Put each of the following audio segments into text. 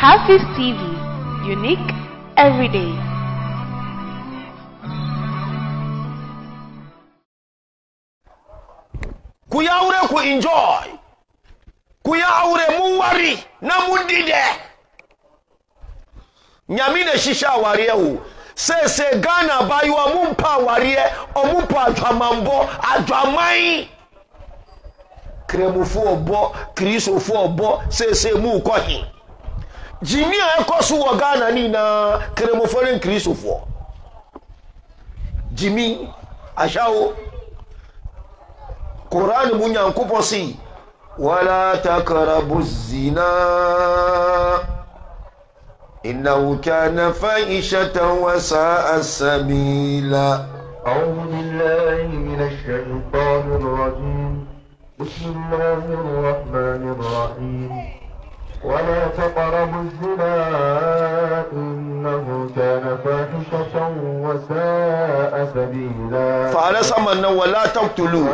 Hafiz TV, unique every day. Ku ya aure ku enjoy, ku ya aure mun wari na mun dide nyami na shisha wari ewu se Ghana bayuwa mun pa wari o mun pa adwamambo adwamai kremufo obo krisofo obo se mu kohi jimi a ekosu wo Ghana ni na kremufo ren krisofo jimi ashao Quran munyankupo si wala takrabu zina innahu kana fahishatan wa sa'a sabila. أعوذ بالله من الشيطان الرجيم بسم الله الرحمن الرحيم ولا تقربوا الزنا إنه كان فاحشة وساء سبيلا. فعلى سمنا ولا تقتلوا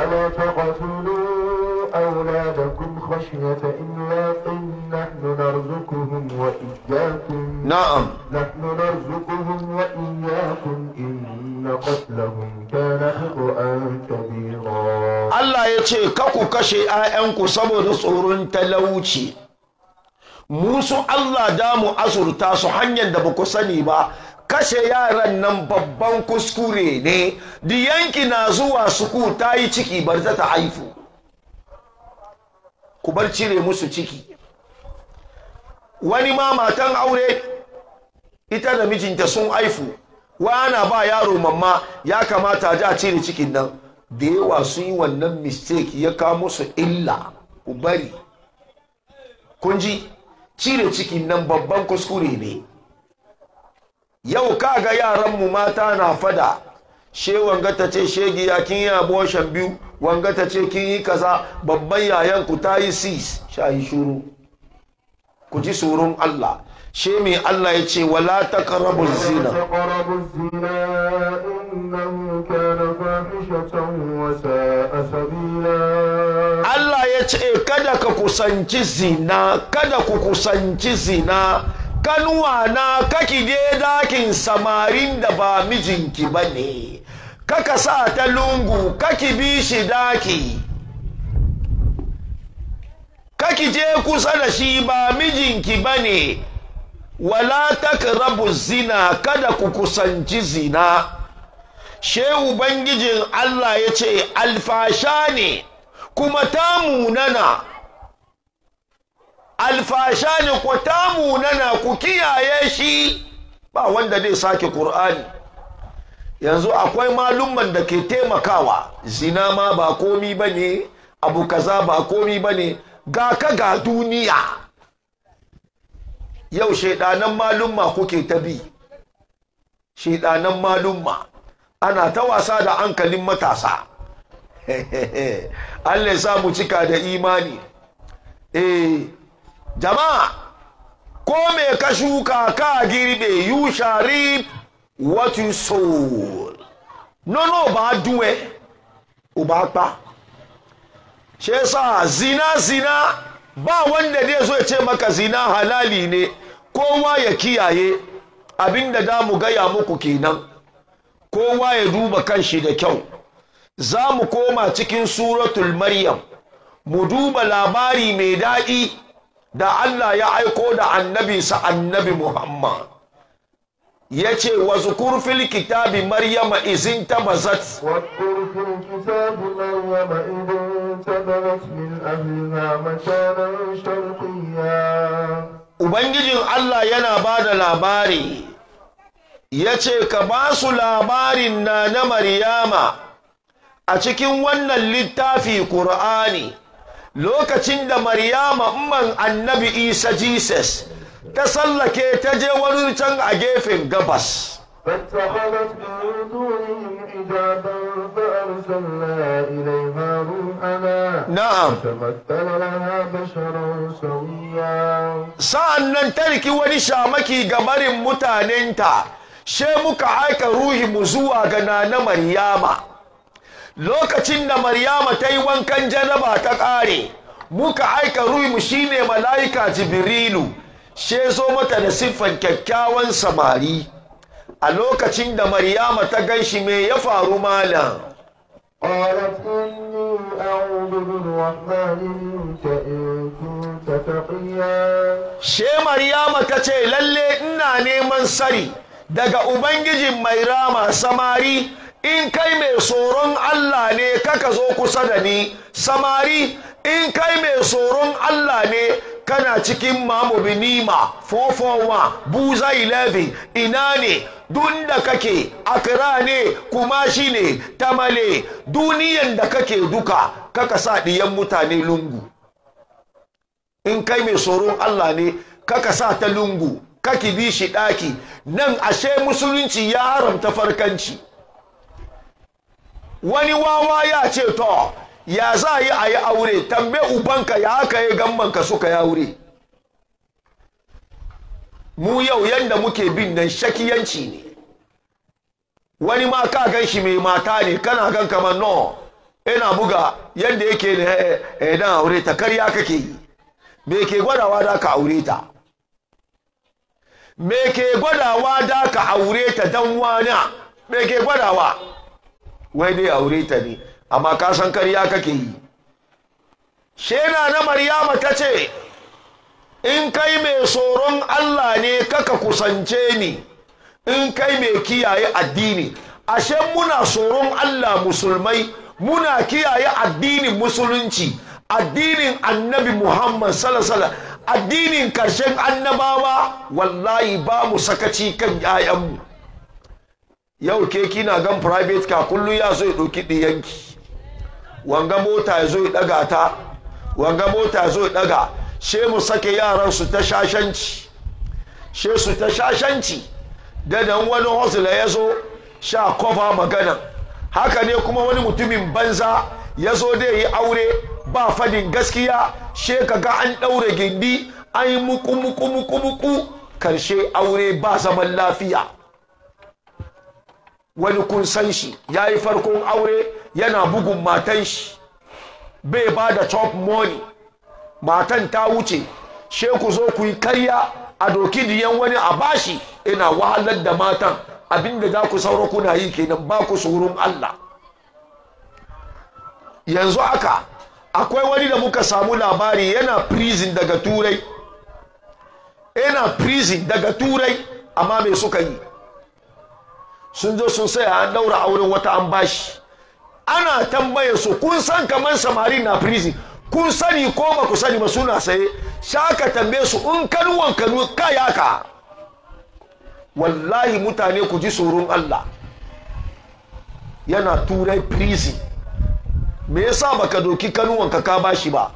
أولادكم خشية إملاق نحن نرزقهم وإياكم. نعم نحن نرزقهم وإياكم إن قتلهم كان خطأ كبيرا. Allah ya ce kaku kashe ‘ya'yanku saboda tsoron talauci. Musu Allah da mu azurta su hanyar da ba ku sani ba, kashe yaran nan babban kuskure ne, diyanki na zuwa suku ta yi ciki bar ta haifu. Ku bar cire musu ciki. Wani ma matan aure, ita da mijinta sun haifu, wana ba yaro mamma ya kamata a cire cikin nan. Da yawa sun yi wannan mistake ya kawo musu illa, ku bari. Kun ji? Cire cikin nan babban kuskure ne. Yau kaga yaranmu mata na fada, she wanga ta ce shegiya kin yi abortion biyu, wanga ta ce kin yi kaza, babban yayan ku ta yi sis, sha yi shuru. Ku ji tsoron Allah. She mai Allah ya ce wala taqrabu zina. Allah ya ce kada ka kusanci zina, kada ku kusanci zina. Kanuwa na kaki je dakin samarin da ba mijinki bane. Kaka sa ta lungu, kaki bi shi daki. Kaki je kusa da shi ba mijinki bane. Wala takrabu zina, kada ku kusanci zina. Shehu Ubangijin Allah ya ce alfasha ne kuma ta munana. Alfasha ne ko ta munana, ku kiyaye shi. Ba wanda zai sake Qur'ani. Yanzu akwai malumman da ke taimakawa. Zina ma ba komi bane, abu kaza ba komi bane, ga ka ga duniya. Yau shedanan malumma kuke ta bi. Shedanan malumma ana ta wasa da hankalin matasa. Allah ya sa mu cika da imani. Jama'a, ko me ka shuka ka girbe, you shall reap what you sow. No ba duwe uba pa. She yasa zina ba wanda zai zo ya ce maka zina halali ne. Kowa ya kiyaye abinda da mu gaya muku kenan. Kowa ya duba kanshi da kyau. Za mu koma cikin suratul Maryam, mu duba labari mai daɗi da Allah ya aiko da annabinsa annabi Muhammad. Ya ce wa zukur fil kitabi Maryama izin tabazat. واذكر في الكتاب مريم إذ انتبذت من أهلها مكانا شرقيا. Ubangijin Allah yana ba da labari, ya ce ka ba su labarin na Maryama a cikin wannan littafi Kur'ani, lokacin da Maryama umman annabi Isa Jesus ta sallake ta je wani can a gefen gabas. فاتخذت من دونهم حجابا فأرسلنا إليها روحنا. Na'am. فتمثل لها بشرا سويا. Sa'an nan ta riki wani shamaki ga barin mutanenta, she muka aika ruhinmu zuwa ga na Maryama. Lokacin da Maryama ta yi wankan janaba ta ƙare, muka aika ruhinmu shine mala'ika Jibrilu. she zo mata da siffan kyakkyawan samari a lokacin da Maryama ta ganshi me ya faru malam قالت إني أعوذ بالرحمن منك إن كنت تقيا she Maryama ta ce lalle ina neman sari daga ubangijin mai rama samari in kai mai tsoron Allah ne kaka zo kusa da ni samari in kai mai tsoron Allah ne kana cikin mamu binima 441 buza 11 ina ne duk da kake akra ne kumashi ne tamale duniyan da kake duka kaka sa diyan mutane lungu in kai mai tsoron Allah ne kaka sa ta lungu kaki bi shi daki nan ashe musulunci ya haramta farkanci wani wawa ya ce to ya za yi a yi aure tambe ubanka ya haka yi gambanka suka yi aure mu yau yanda muke bin nan shakiyanci ne wani ma ka gan shi mai mata ne kana gan kamar no ina buga yanda yake ne dan aure ta karya kake yi me ke gwadawa da ka aure ta me ke gwadawa da ka aure ta dan wana me ke gwadawa wai dai aure ta ne amma ka san karya kake yi shena na Maryama tace in kai mai tsoron Allah ne kaka kusance ni in kai mai kiyaye addini ashe muna tsoron Allah musulmai muna kiyaye addinin musulunci addinin annabi Muhammad sallallahu alaihi wasallam addinin karshen annabawa wallahi ba mu sakaci kan yayanmu yau ke kina gan private car kullu ya zo ya doki diyanki wanga mota ya zo ya daga ta wanga mota ya zo ya daga she mu sake yaran su ta shashanci she su ta shashanci da dan wani hosla ya zo sha kofa magana haka ne kuma wani mutumin banza ya zo da yi aure ba fadin gaskiya she kaga an daure gindi an yi muku karshe aure ba zaman lafiya wani kun san shi yayi farkon aure yana bugun matan shi bai ba da chop money matan ta wuce she ku zo ku yi karya a doki diyan wani a bashi ina wahalar da matan abinda za ku sauro kuna yi kenan ba ku tsoron Allah yanzu aka akwai wani da muka samu labari yana prison daga turai amma me suka yi sun zo sun saya an daura auren wata an bashi ana tambaye su kun san kaman samari na prison kun sani ko ba ku sani ba suna saye shaka tambaye su in kanuwan kanu kayaka wallahi mutane ku ji tsoron Allah yana turai prison me yasa baka doki kanuwan ka bashi ba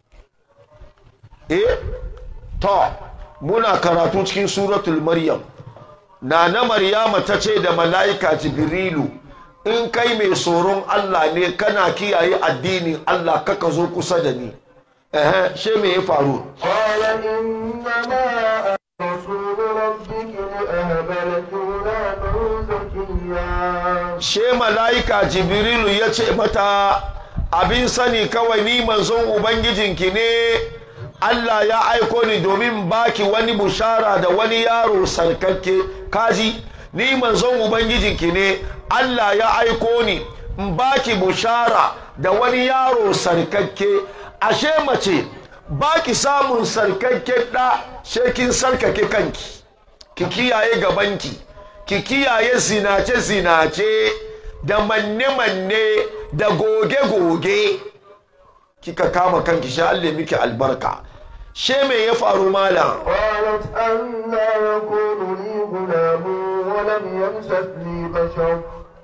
to muna karatu cikin suratul maryam na Maryama tace da malaika jibrilu in kai mai tsoron Allah ne kana kiyaye addinin Allah kaka zo kusa da ni she me ya faru qala innama rasul rabbiki ahaba laki zakiya she malaika jibrilu yace mata abin sani kawai ni manzon ubangijinki ne Allah ya aiko ni domin baki wani bushara da wani yaro sarkakke kaji ni manzon ubangijinki ne Allah ya aiko ni in baki bushara da wani yaro sarkakke ashe mace baki samun sarkakke da shekin sarkake kanki ki kiyaye gabanki ki kiyaye zinace da manne da goge kika kama kanki sha Allah miki albarka she me ya faru malam qalat anna yakunu li gulam wa lam yamsasni bashar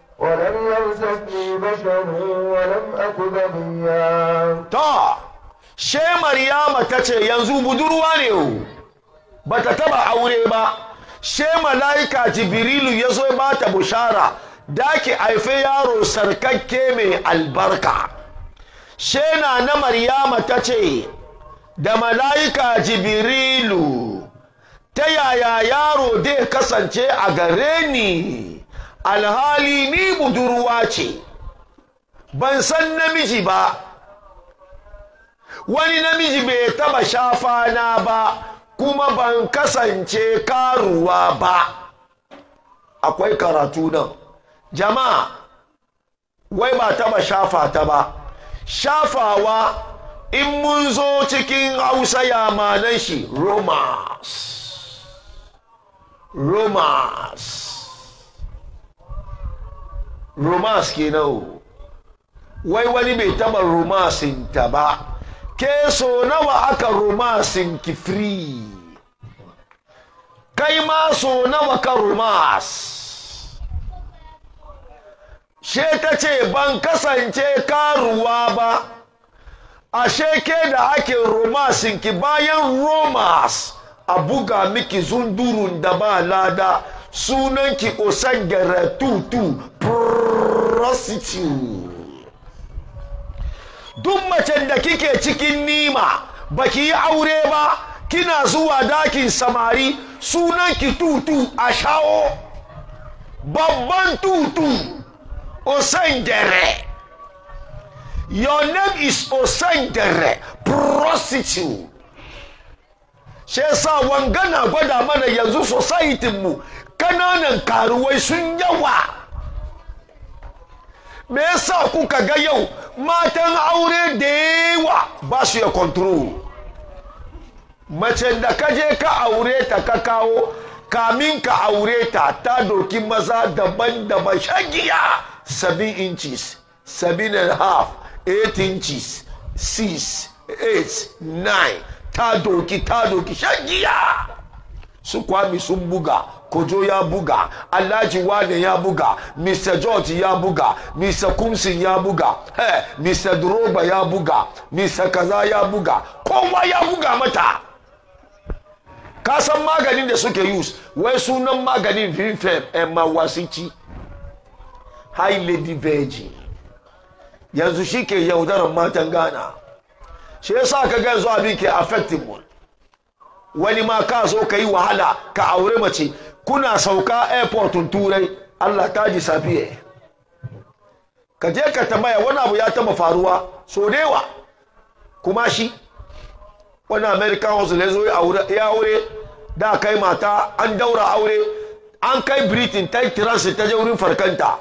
wa lam aku bagiya ta she Maryama tace yanzu budurwa ne bata taba aure ba she malaika jibrilu yazo ya bata bushara daki haife yaro sarkakke mai albarka shena na Maryama tace da malaika jibrilu ta yaya yaro dai kasance a gare ni alhali ni budurwa ce ban san namiji ba wani namiji bai taba shafa na ba kuma ban kasance karuwa ba. Akwai karatu nan jama'a, wai ba taba shafa ta ba. Shafawa in mun zo cikin Hausa ya manan shi romance. Romance kenan. Wai wani bai taba romancing ta ba. Ke so nawa aka romancing ki free? Kai ma so nawa ka romance? She ta ce ban kasance karuwa ba. Ashe ke da ake romancing ki bayan romance a buga miki zundurun da ba lada, sunan ki Osangere tutu prostitute. Duk macen da kike cikin nima baki yi aure ba, kina zuwa dakin samari, sunan ki tutu a shawo, babban tutu Osangere. Your name is Osangere prostitute. Shi yasa wangana gwada mana yanzu society mu kananan karuwai sun yawa. Me yasa kuka ga yau matan aure da yawa ba su ya control? Mace da kaje ka aure ta ka kawo, kamin ka aure ta ta doki maza daban-daban shagiya 7 inches, 7.5, 8 inches, 6, 8, 9, ta doki shagiya. Su Kwami sun buga, Kojo ya buga, Alhaji Wane ya buga, Mr. George ya buga, Mr. Kumsin ya buga, Mr. Droba ya buga, Mr. Kaza ya buga, kowa ya buga mata. Ka san maganin da suke use, wai sunan maganin Vimfem Emma Wasici, High Lady Virgin. Yanzu shi ke yaudaran matan Ghana. Shi yasa ka ga yanzu abin ke affecting mu. Wani ma ka zo ka yi wahala ka aure mace, kuna sauka airportun Turai, Allah ta ji safiye. Ka je ka tambaya wani abu ya taba faruwa so dewa. Kuma shi wani American hustle ya zo ya aure, da kai mata an daura aure, an kai Britain ta yi transit ta je wurin farkanta.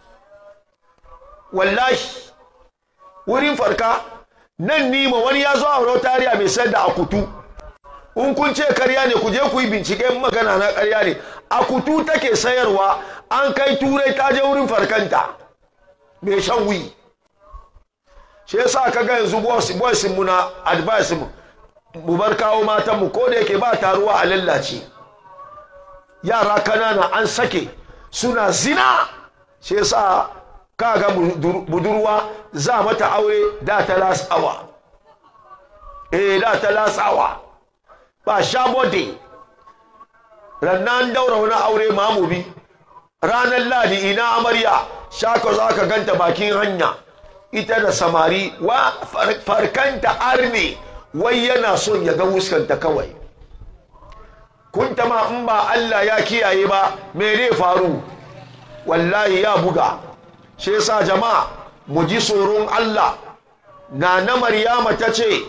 Wallahi wurin farka nan nima wani ya zo a rotariya mai sayar da akutu. In kun ce karya ne ku je ku yi bincike, magana na karya ne. Akutu take sayarwa, an kai Turai ta je wurin farkanta mai shan wuyi. Shi yasa kaga yanzu boys mu na advice mu bar kawo matan mu, ko da yake ba taruwa a lallace. Yara kanana an sake suna zina. Shi yasa kaga budurwa za mata aure da ta last hour. Da ta last hour. Ba sha bode. Rannan daura wani aure mamubi. Ranar Ladi ina amarya, shaka za ka ganta bakin hanya. Ita da samari wa farkanta arme, wai yana son ya ga wuskanta kawai. Kunta ma in ba Allah ya kiyaye ba, me zai faru? Wallahi ya buga. Shi yasa jama'a mu ji tsoron Allah. Nana Maryama ta ce,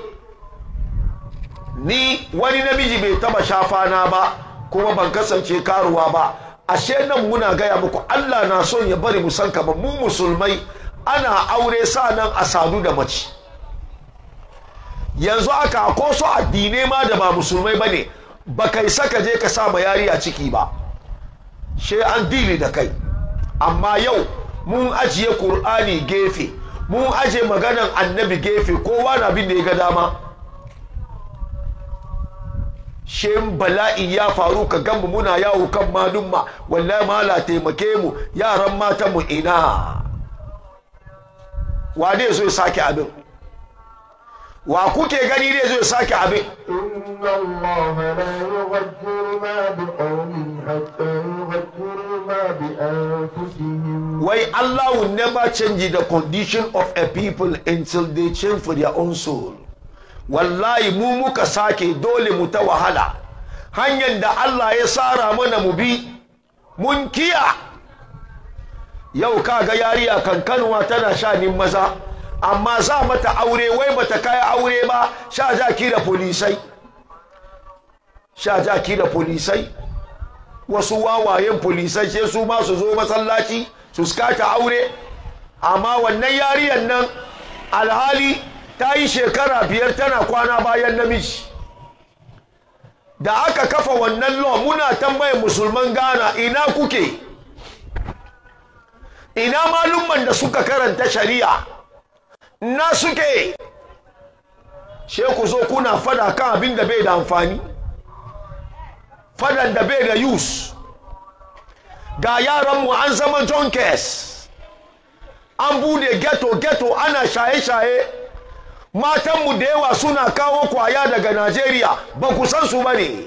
ni wani namiji bai taba shafa na ba, kuma ban kasance karuwa ba. Ashe nan muna gaya muku Allah na son ya bari mu san kamar mu musulmai ana aure sanan a sadu da mace. Yanzu aka ko so addinai ma da ba musulmai bane, baka isa ka je ka sa ma yari a ciki ba. She an dili da kai. Amma yau mun ajiye Qur'ani gefe, mun ajiye maganan Annabi gefe, kowa na bin da ya ga dama. Shin bala'i ya faru ka ganmu muna yawo kan malumma, wallahi mala taimake mu, yaran matan mu ina. Wa ne zo ya sake abin? Wa kuke gani ne zo ya sake abin? Inna Allah la yughayyiru ma biqawmin hatta yughayyiru ma bi anfusihim. Why Allah will never change the condition of a people until they change for their own soul. Wallahi mu muka sake dole mu ta wahala. Hanyar da Allah ya sara mana mu bi mun kiya. Yau kaga yariya kankanwa tana shanin maza, amma za mata aure wai bata kai aure ba, sha ja kira polisai. sha jaki da polisai wasu wawayen polisai sai su ma su zo masallaci su skata aure amma wannan yariyan nan alhali ta yi shekara 5 tana kwana bayan namiji da aka kafa wannan law muna tambayar musulman Ghana ina kuke ina malumman da suka karanta shari'a na suke sheku zo kuna fada kan abin da bai da amfani fadan da bai da use ga yaranmu an zama junkers an bude ghetto ana shaye-shaye matanmu da yawa suna kawo kwaya daga Najeriya ba ku san su ba ne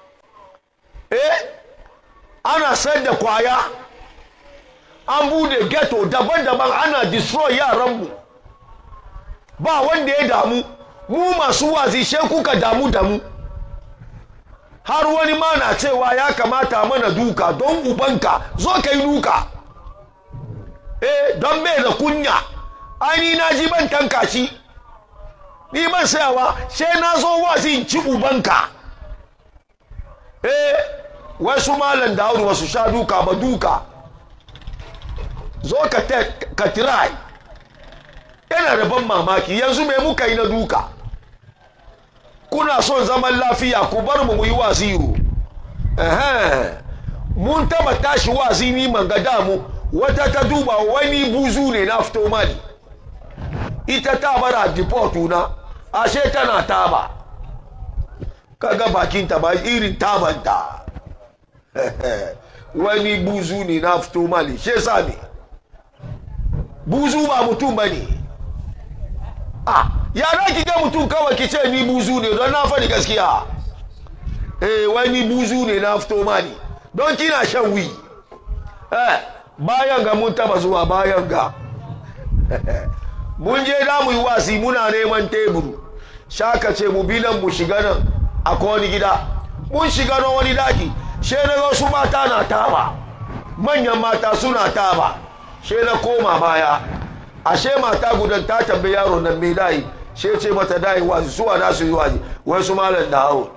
ana sayar da kwaya an bude ghetto daban-daban ana destroy yaranmu ba wanda ya damu mu masu wazi she kuka damu da mu har wani ma na cewa ya kamata mana duka don ubanka zo kai duka don bai da kunya ai na ji ban tanka shi ni ban sayawa sai na zo wazi in ci ubanka wasu malan Daudu wasu sha duka ba duka zo ka try yana da ban mamaki yanzu me muka yi na duka kuna son zaman lafiya ku bar mu yi waziru mun taba tashi wazi ni mangada mu wata ta duba wani buzu ne na fito mali ita ta bara deportu na ashe tana taba kaga bakin ta ba irin tabanta wani buzu ne na fito mali she sami buzu ba mutum bane ya da ki ga mutum kawai ki ce ni buzu ne don na faɗi gaskiya wani buzu ne na fito mali don kina shan wi bayan ga mun taba zuwa bayan ga mun je da mu yi wasi muna neman teburu shaka ce mu bilan mu shiga nan akwai wani gida mun shiga nan wani daki she na ga su mata na taba manyan mata suna taba she na koma baya ashe mata gudan ta tambaye yaro nan me dai she ce mata dai wazi suwa da su yi wazi wai su malan da hawo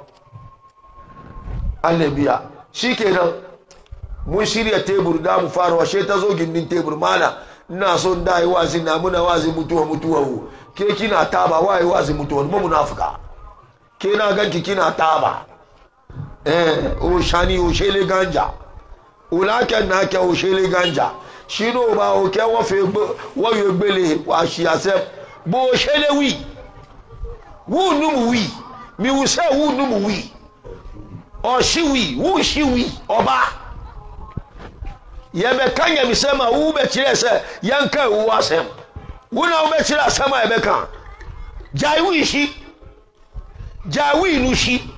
annabiya shikenan mun shirya tebur da mu fara washe ta zo gindin tebur mana ina son dai wazi na muna wazi mutuwa ke kina taba wai wazi mutuwa mu munafika ke na ganki kina taba o shani o shele ganja ulakan na ke o shele ganja shino ba o ke wo fe wo yo gbele wa shi ase bo shele wi wu numu wi mi wu se wu numu wi o shi wi wu shi wi oba yebe kanya mi sema wu be kire se yanka wu asem wuna wu be kire asema yebe kan jai wi shi jai wi nu shi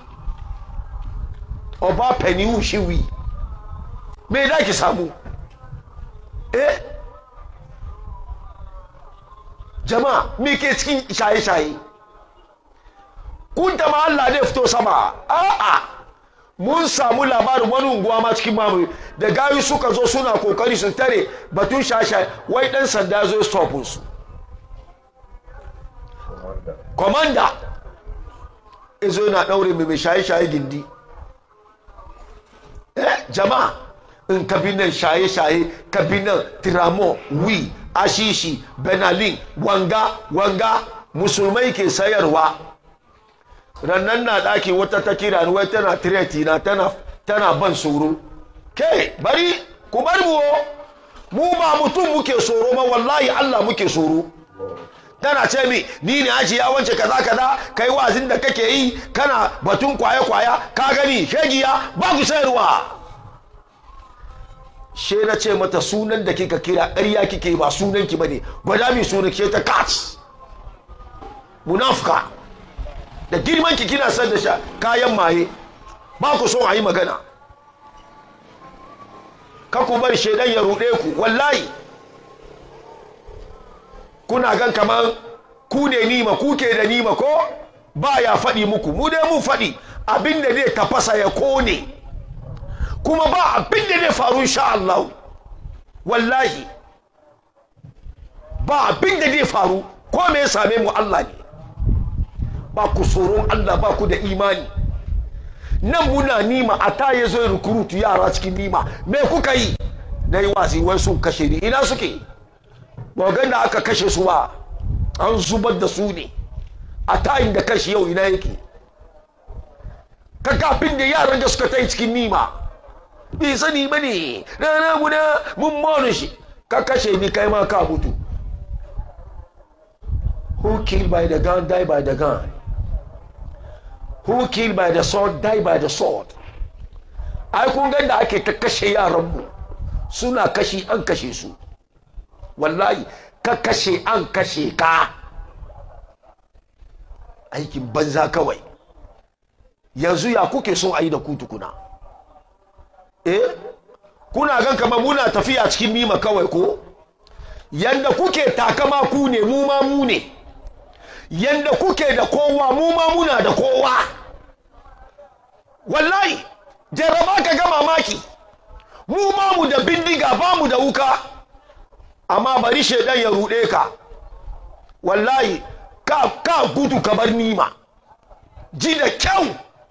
oba peni wu shi wi me da ki samu jama'a me ke cikin shaye-shaye kun ta ma Allah ne fito sama mun samu labarin wani unguwa ma cikin mamu da gayu suka zo suna kokari su tare batun shaye-shaye wai dan sanda zo stopin su komanda ezo na daure mai shaye-shaye gindi jama'a in kabinan shaye-shaye kabinan tiramo wi ashishi benalin wanga musulmai ke sayarwa rannan na daki wata ta kira ni wai tana tireti na tana ban tsoro ke bari ku bar mu ba mutum muke tsoro ma wallahi Allah muke tsoro tana ce mi ni ne aji ya wance kaza kai wazin da kake yi kana batun kwaya ka gani shegiya ba ku sayarwa she na ce mata sunan da kika kira ƙarya kike ba sunan ki bane gwada mi sunan ke ta kat munafika da girman ki kina san da sha kayan maye ba ku son a yi magana ka ku bar shedan ya rude ku wallahi kuna gan kaman ku ne nima ku ke da nima ko ba ya faɗi muku mu dai mun faɗi abinda zai tafasa ya kone kuma ba abin da zai faru insha Allah wallahi ba abin da zai faru ko me ya same mu Allah ne ba ku tsoron Allah ba ku da imani nan muna nima a ta ya zo recruit yara cikin nima me kuka yi na yi wasi wai sun kashe ni ina suke ba ga da aka kashe su ba an zubar da su ne a tayin da kashi yau ina yake ka kafin da yaran da suka tai cikin nima bai sani ba ne rana guda mun monu shi ka kashe ni kai ma ka mutu. Who killed by the gun die by the gun, who killed by the sword die by the sword. Ai kun ga da ake ta kashe yaran mu suna kashi an kashe su wallahi ka kashe an kashe ka aikin banza kawai. Yanzu ya kuke so ayi da ku tukuna kuna gan kamar muna tafiya cikin nima kawai ko yanda kuke takama ku ne mu ma mu ne yanda kuke da kowa mu ma muna da kowa wallahi jarraba ka ga mamaki mu ma mu da bindiga ba mu da wuka amma bari shedan ya rude ka wallahi ka gudu ka bar nima ji da kyau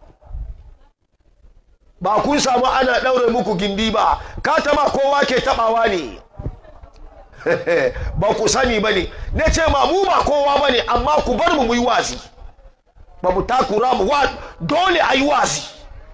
ba kun samu ana daure muku gindi ba ka taba kowa ke tabawa ne ba ku sani ba ne na ce ma mu ba kowa ba ne amma ku bar mu yi wazi ba mu takura mu dole a yi wazi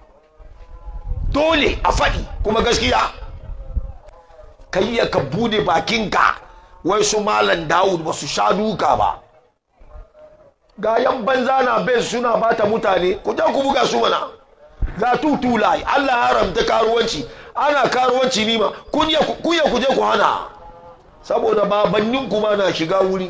dole a faɗi kuma gaskiya kai ka bude bakinka wai su malam Dawud ba su sha duka ba ga yan banza na bai suna bata mutane ku je ku buga su mana ga tutulai Allah ya haramta karuwanci ana karuwanci nima kun ya ku je ku hana saboda babannin kuma na shiga wuri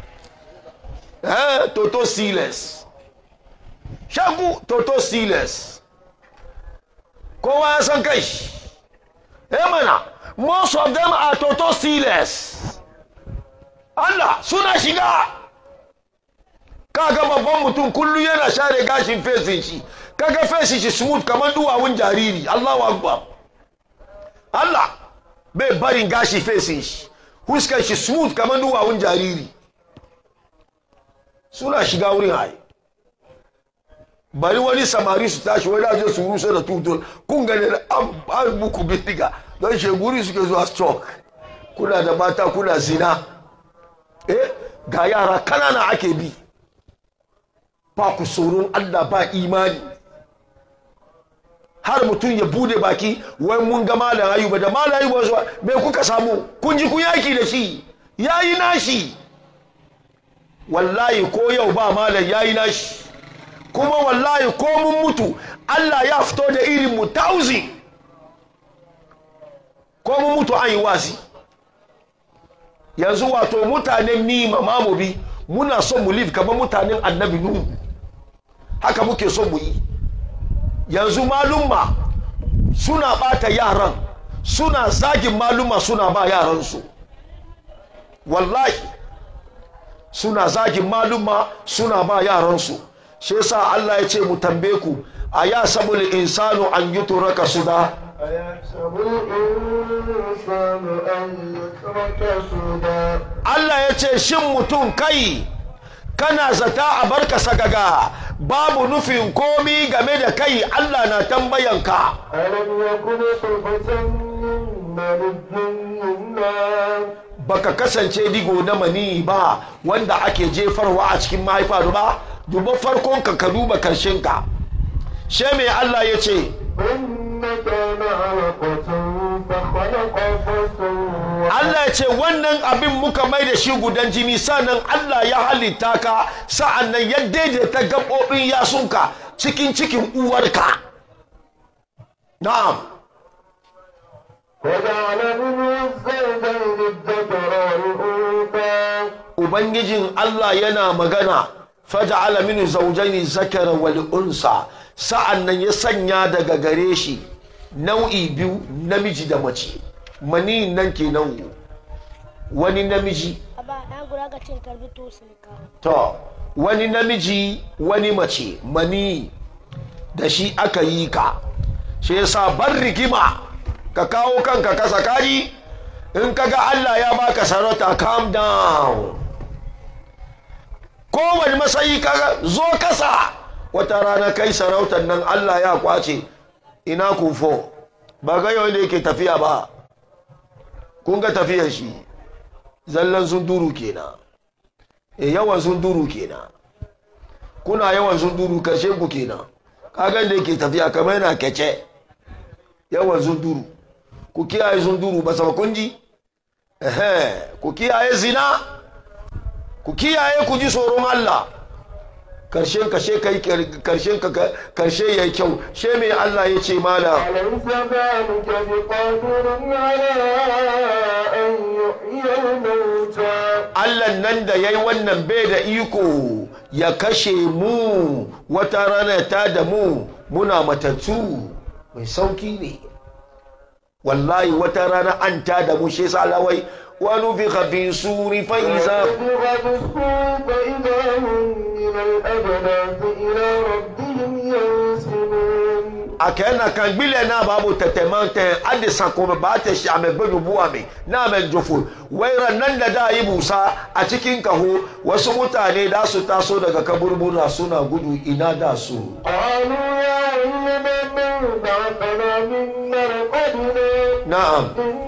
Toto Siles shagu Toto Siles kowa ya san kai mana most of them are Toto Siles Allah suna shiga kaga babban mutum kullu yana share gashin fesin shi kaga fesin shi smooth kamar duwawun jariri Allahu akbar Allah bai barin gashi fesin shi huskar shi smooth kamar duwawun jariri suna shiga wurin haye bari wani samari su tashi wani aje su rusa da tutul kun gane an muku bindiga don sheguri suke zuwa stock kuna da mata kuna zina ga yara kanana ake bi ba ku tsoron Allah ba imani har mutum ya bude baki wai mun ga malam Ayuba da malam Ayuba zuwa me kuka samu kun ji ku yaki da shi yayi nashi wallahi ko yau ba malam yayi nashi kuma wallahi ko mun mutu Allah ya fito da irin mu 1000 ko mun mutu an yi wasi yanzu wato mutanen ni mamamu bi muna son mu live kamar mutanen annabi Nuhu haka muke son mu yi yanzu malumma suna bata yaran suna zagin malumma suna ba yaransu wallahi suna zagin malumma suna ba yaransu shi yasa Allah ya ce mu tambaye ku aya sabul insanu an yutraka suda Allah ya ce shin mutum kai kana zata a barka sagaga babu nufin komi game da kai Allah na tambayanka baka kasance digo na mani ba wanda ake jefarwa a cikin mahaifa ba duba farkon ka duba karshen ka she mai Allah ya ce Allah ya ce wannan abin muka mai da shi gudan jini sannan Allah ya halitta ka sa'annan ya daidaita gabobin yasunka cikin uwarka na'am Ubangijin Allah yana magana faja'ala min zawjayn zakara wal unsa sa'annan ya sanya daga gare shi nau'i biyu namiji da mace mani nan kenan wani namiji to wani namiji wani mace mani da shi aka yi ka shi yasa bar rigima ka kawo kanka kasa kaji in kaga Allah ya baka sarauta calm down kowane matsayi kaga zo kasa wata rana kai sarautar nan Allah ya kwace ina kufo ba ga yau da yake tafiya ba kun ga tafiyar shi zallan sunduru kenan yawan sunduru kenan kuna yawan sunduru karshe ku kenan kagan da yake tafiya kamar yana kece yawan sunduru ku kiyaye sunduru ba sa kunji ku kiyaye zina ku kiyaye ku ji tsoron Allah karshen kashe kai karshen ka karshe yayi kyau she me Allah ya ce mala alaysa dhalika biqadirin ala an yuhyiya al-mauta Allah nan da yayi wannan bai da iko ya kashe mu wata rana ta da mu muna matattu mai sauki ne wallahi wata rana an ta da mu shi yasa lawai wa nufikha fi suri fa iza akena kan gbile na babu tatemante adisa ko ba ta shi amegbenu buwame na men jofu wairan nan da yi busa a cikin kaho wasu mutane da su taso daga kaburbura suna gudu ina da su na'am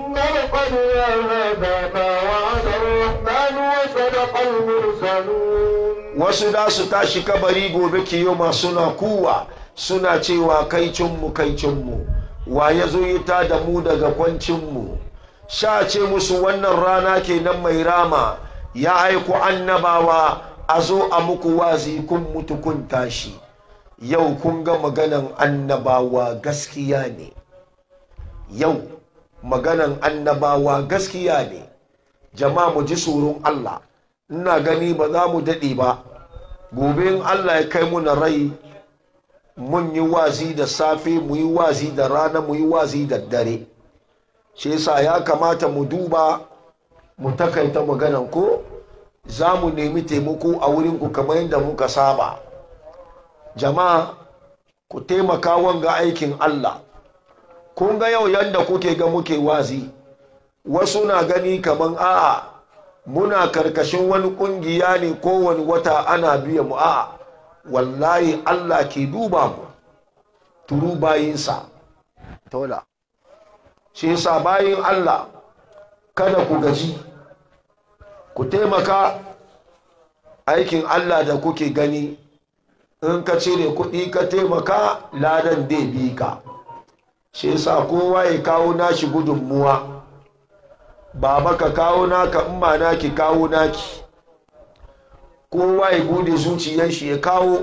wasu da su tashi kabari gobe kiyoma suna kuwa suna cewa kaicinmu wa ya zo yi ta da mu daga kwancinmu sha ce musu wannan rana kenan mai rama ya aiku annabawa a zo a muku wazi kun mutu kun tashi yau kun ga maganan annabawa gaskiya ne yau maganan annabawa gaskiya ne jama'a mu ji tsoron Allah ina gani ba za mu daɗe ba gobe in Allah ya kai mu na rai mun yi wazi da safe mu yi wazi da rana mu yi wazi da dare shi yasa ya kamata mu duba mu takaita maganan ko za mu nemi taimako a wurin ku kamar yadda muka saba jama'a ku taimaka wanga aikin Allah kun ga yau yanda kuke ga muke wazi wasu na gani kaman a'a muna karkashin wani kungiya ne ko wani wata ana biya mu a'a wallahi Allah ke duba mu turu bayinsa tola shi yasa bayin Allah kada ku gaji ku taimaka aikin Allah da kuke gani in ka cire kuɗi ka taimaka ladan dai bi ka shi yasa kowa ya kawo nashi gudunmuwa baba ka kawo naka umma naki kawo naki kowa ya bude zuciyar shi ya kawo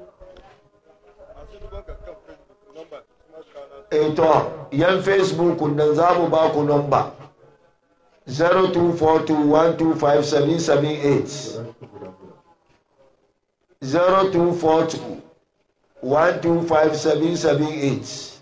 to yan facebook nan za mu ba ku nomba 0242125778 0242125778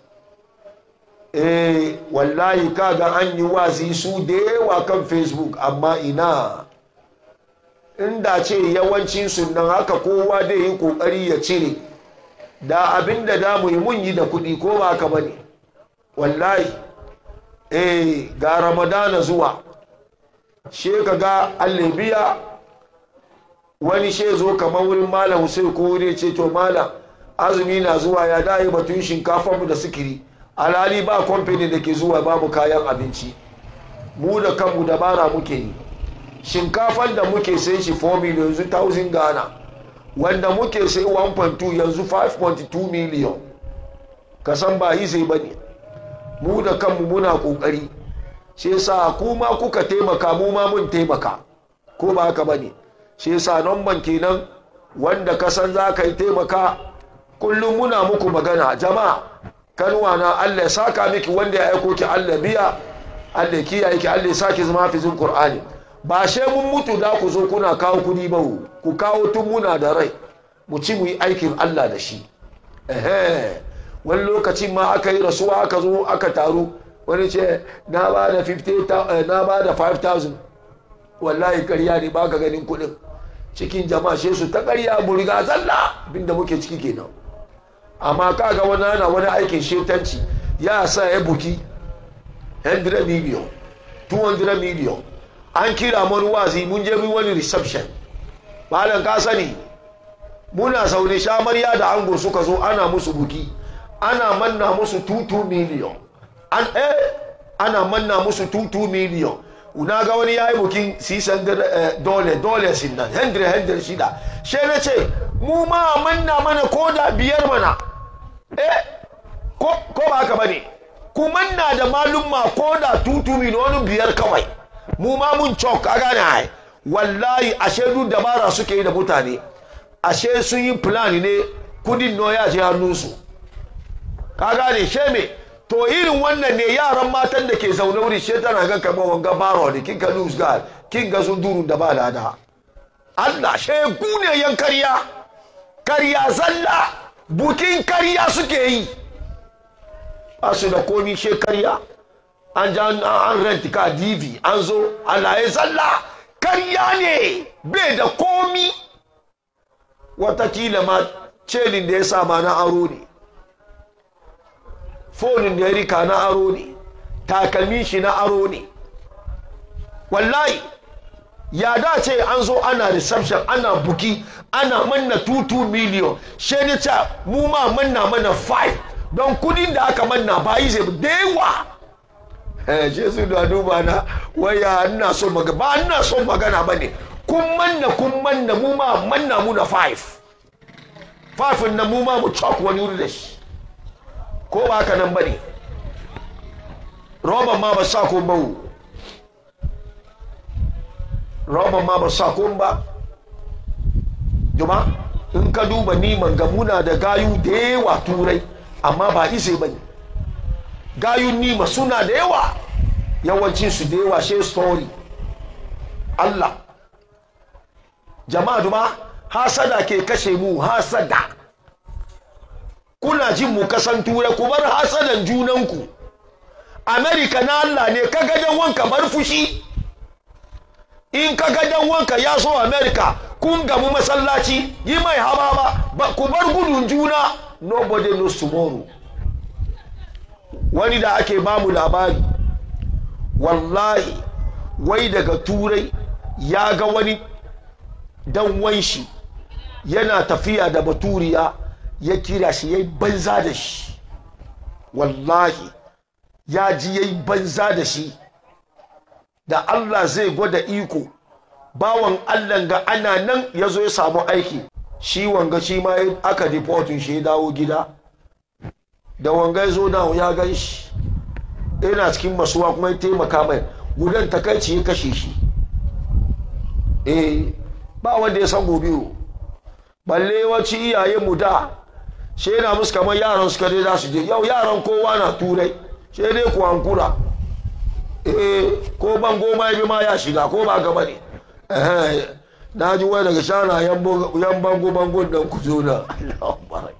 wallahi kaga an yi wasi su da yawa kan facebook amma ina inda ce yawancin sunan haka kowa da yi kokari ya cire da abinda da mu yi mun yi da kudi ko ba haka bane wallahi ga ramadana zuwa she kaga allabiya wani she zo kamar wurin malam Hussein ko wuri ce to malam azumi na zuwa ya dai batun shinkafa mu da sikiri alhali ba kamfani da ke zuwa babu kayan abinci mu da kanmu dabara muke yi shinkafan da muke sai shi 4 million yanzu 1000 Ghana wanda muke sai 1.2 yanzu 5.2 million kasan ba yi sai bane mu da kanmu muna kokari shi yasa kuma kuka taimaka mu ma mun taimaka ko ba haka bane shi yasa numban kenan wanda kasan za ka yi taimaka kullum muna muku magana jama'a kanwana Allah ya saka miki wanda ya aiko ki Allah biya Allah ya kiyaye ki Allah ya saki zama hafizin Qur'ani ba she mun mutu da ku zo kuna kawo kudi ba ku kawo tun muna da rai mu ci mu yi aikin Allah da shi wani lokacin ma aka yi rasuwa aka zo aka taru wani ce na ba da 50,000 na ba da 5,000 wallahi ƙarya ne ba ka ganin kudin cikin jama'a she su ta ƙarya mu riga zalla abinda muke ciki kenan amma kaga wani ana wani aikin shetanci ya sa ya buki 100 million 200 million an kira mun wazi mun je wani reception malam ka sani muna zaune shamarya da ango suka zo ana musu buki ana manna musu 2 million ana manna musu 2 million una ga wani yayi bukin $600 sin nan 100 shida she na ce mu ma manna mana koda biyar mana ko ba haka bane ku manna da malumma koda 2 million biyar kawai mu ma mun chok a gane ai wallahi ashe duk dabara suke yi da mutane ashe sun yi plan ne kudin no ya je hannunsu ka gane sheme to irin wannan ne yaran matan da ke zaune wuri she tana ga kamar wanga baro da kin ka lose god kin ga sun durun da ba lada Allah she gune yan kariya zalla bukin kariya suke yi asu da komi she kariya an rent ka DV an zo Allah ya zalla kariya ne bai da komi watakila ma celin da ya sama na aro ne fonin da ya rika na aro ne takalmin shi na aro ne wallahi ya dace an zo ana reception ana buki ana manna 2 million she ne ta mu ma manna mana 5 don kudin da aka manna bayi zai da yawa jesu da duba na waya ina so magana ba ina so magana bane kun manna mu ma manna mu na 5 na mu ma mu chok wani wuri da shi ko ba haka nan bane roban ma ba sa ko ba roban ma ba sa ko ba juma in ka duba niman ga muna da gayu da yawa turai amma ba ise bane gayun nima suna da yawa yawancin su da yawa she story Allah jama'a duma hasada ke kashe mu hasada kuna jin mu kasan ture ku bar hasadan junanku America na Allah ne kaga dan wanka bar fushi in kaga dan wanka ya so America kun gamu masallaci yi mai haba ku bar gudun juna nobody knows tomorrow wani da ake bamu labari wallahi wai daga turai ya ga wani dan wanshi yana tafiya da baturiya ya kira shi yayi banza da shi wallahi ya ji yayi banza da shi da Allah zai gwada iko bawan Allah ga ana nan yazo ya samu aiki shi wanga shi ma aka deportin shi ya dawo gida da wanga zo da ya gan shi yana cikin masuwa kuma ya taimaka mai gudan takaici ya kashe shi ba wanda ya san gobe balle wace iyaye mu da she yana musu kamar yaran suka dai za su je yau yaran kowa na turai she dai ku hankura ko bango ma bi ma ya shiga ko ba gaba ne na ji wai daga shana yan bango dan ku zo na Allahu barai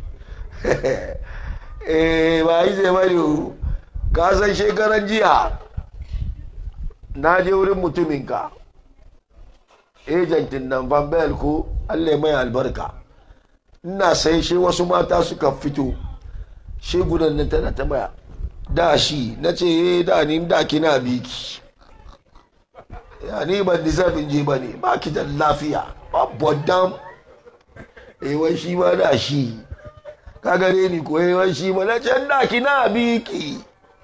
ba yi zai bari ka san shekaran jiya na je wurin mutuminka ejantin nan Van Bell ko Allah mai albarka ina sai shi wasu mata suka fito shi gudan nan tana ta baya da shi nace da ni da kina biki ya ni ban disabin je bane ba ki da lafiya babban wai shi ma da shi ka gare ni ko wai shi ma nace da kina biki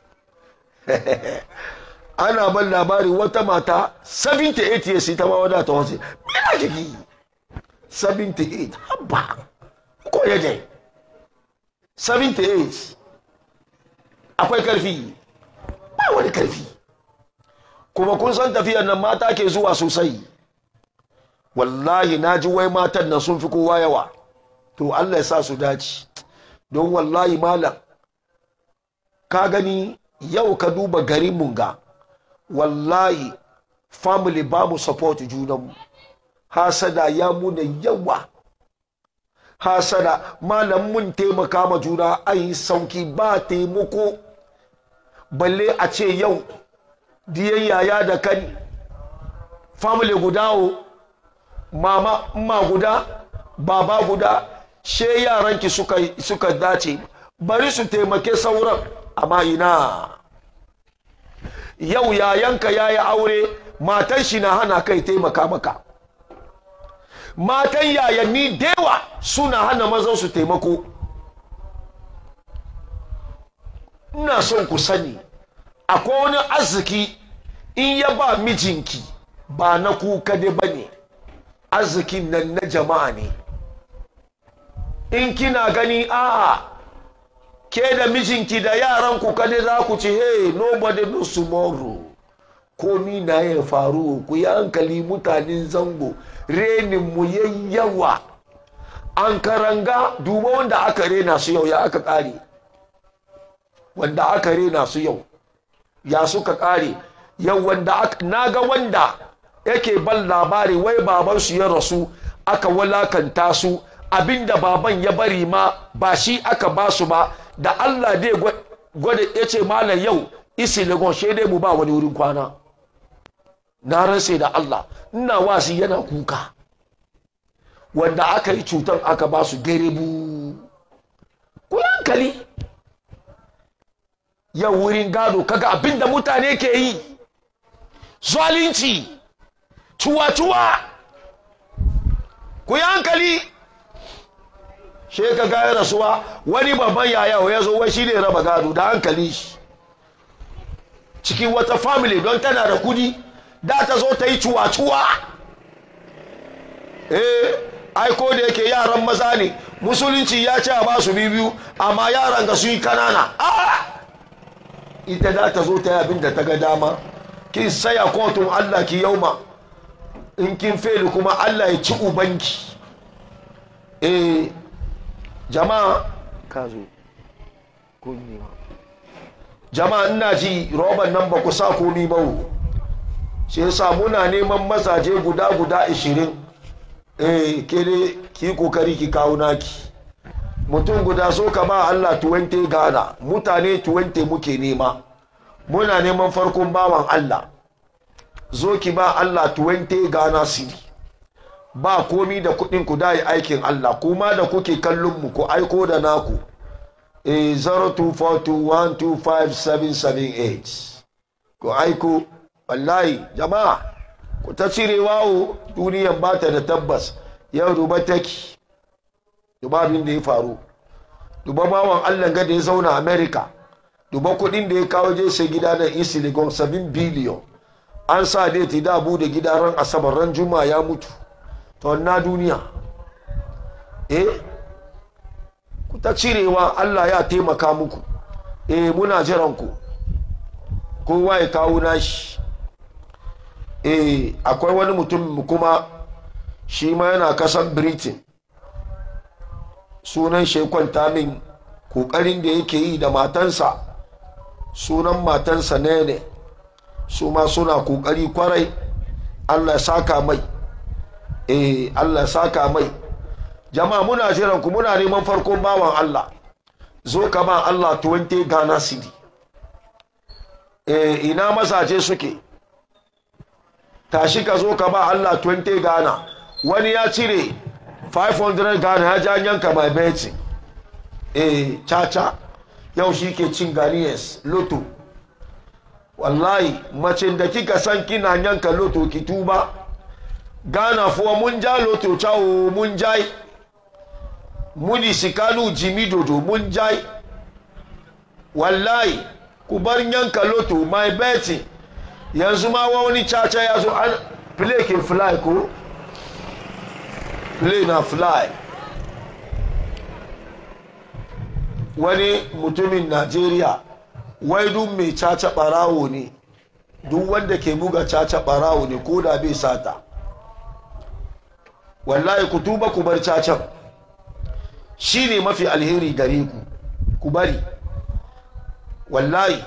ana ban labari wata mata 78 years ita ma wadata wasu ina jiki 78 haba ko yaje 78 akwai karfi ba wani karfi kuma kun san tafiyar nan mata ke zuwa sosai wallahi naji wai matan nan sun fi kowa yawa to Allah ya sa su dace don wallahi malam ka gani yau ka duba garin mun ga wallahi family ba mu support junanmu hasada ya muna yawa hasada malam mun taimaka ma juna ai sauki ba taimako balle a ce yau diyan yaya da kani family guda mama guda baba guda she yaranki suka dace bari su taimake sauran amma ina yau yayanka yayi aure matan shi na hana kai taimaka maka matan yayanni dewa suna hana mazan su taimako. Ina son ku sani akwai wani arziki in ya ba mijinki ba na ku kade bane, arzikin nan na jama'a ne. In kina gani a'a ke da mijinki da yaran ku kade za ku ci hey nobody knows tomorrow, komi na ya faru, ku yi hankali mutanen zango, renin mu yayyawa. An karanga duba wanda aka rena su yau ya aka kare, wanda aka rena su yau ya suka kare. Yau wanda naga wanda yake ban labari wai baban su ya rasu aka walakanta su, abinda baban ya bari ma ba shi aka ba su ba. Da Allah dai gwada yace malam yau isi legon shede mu ba wani wurin kwana. Na ransa da Allah ina wasi yana kuka, wanda aka yi cutar aka ba su gerebu. Ku hankali yau wurin gado kaga abinda mutane ke yi, zalunci, tuwa-tuwa. Ku hankali she ka ga rasuwa wani babban yaya ya zo wai shi ne raba gado da hankali shi cikin wata family don tana da kudi da ta zo ta yi cuwa-cuwa. Ai ko da yake yaran maza ne musulunci ya ce a ba su biyu amma yaran ga su yi kanana. Ita da ta zo ta yi abin da ta ga dama. Kin saya kotun Allah ki yauma, in kin feli kuma Allah ya ci ubanki. Jama'a ka zo jama'a ina ji roban nan ba ku sa komi ba, sai yasa muna neman mazaje guda 20. Ke dai ki kokari ki kawo naki. Mutum guda so ka ba Allah 20 Ghana, mutane 20 muke nema. Muna neman farkon bawan Allah, zo ki ba Allah 20 Ghana cedi. Ba komi da kudin ku dai aikin Allah, kuma da kuke kallon mu ku aiko da naku 0242125778 ku aiko. Wallahi jama'a ku ta cirewa duniyan ba ta da tabbas. Yau duba take, duba abin da ya faru, duba bawan Allah ga da ya zauna America, duba kudin da ya kawo je sai gida na East Legon 7 billion. An sa dai ti da bude gida ran Asabar, ran Juma'a ya mutu. To na duniya ku ta cirewa, Allah ya taimaka muku. Muna jiran ku, kowa ya kawo nashi. Akwai wani mutum kuma shi ma yana kasan Britain, sunan shekwanta min kokarin da yake yi da matansa, sunan matansa ne su ma suna kokari kwarai. Allah ya saka mai, Allah ya saka mai. Jama'a muna jiran ku, muna neman farkon bawan Allah, zo ka ba Allah 20 Ghana cedi. Ina mazaje suke, tashi ka zo ka ba Allah 20 Ghana. Wani ya cire 500 Ghana ya ja yanka mai beti. Caca yau shi ke cin Ghanaians loto. Wallahi macin da kika san kina yanka loto ki tuba. Ghana fuwa mun ja loto cawo mun jai, muni sikanu jimi dodo mun jai. Wallahi ku bar yanka loto mai beti. Yanzu ma wani caca ya zo an play ke fly ko play na fly. Wani mutumin Najeriya wai duk mai caca barawo ne, duk wanda ke buga caca barawo ne ko da bai sata. Wallahi ku tuba ku bar cacan, shine mafi alheri gare ku bari. Wallahi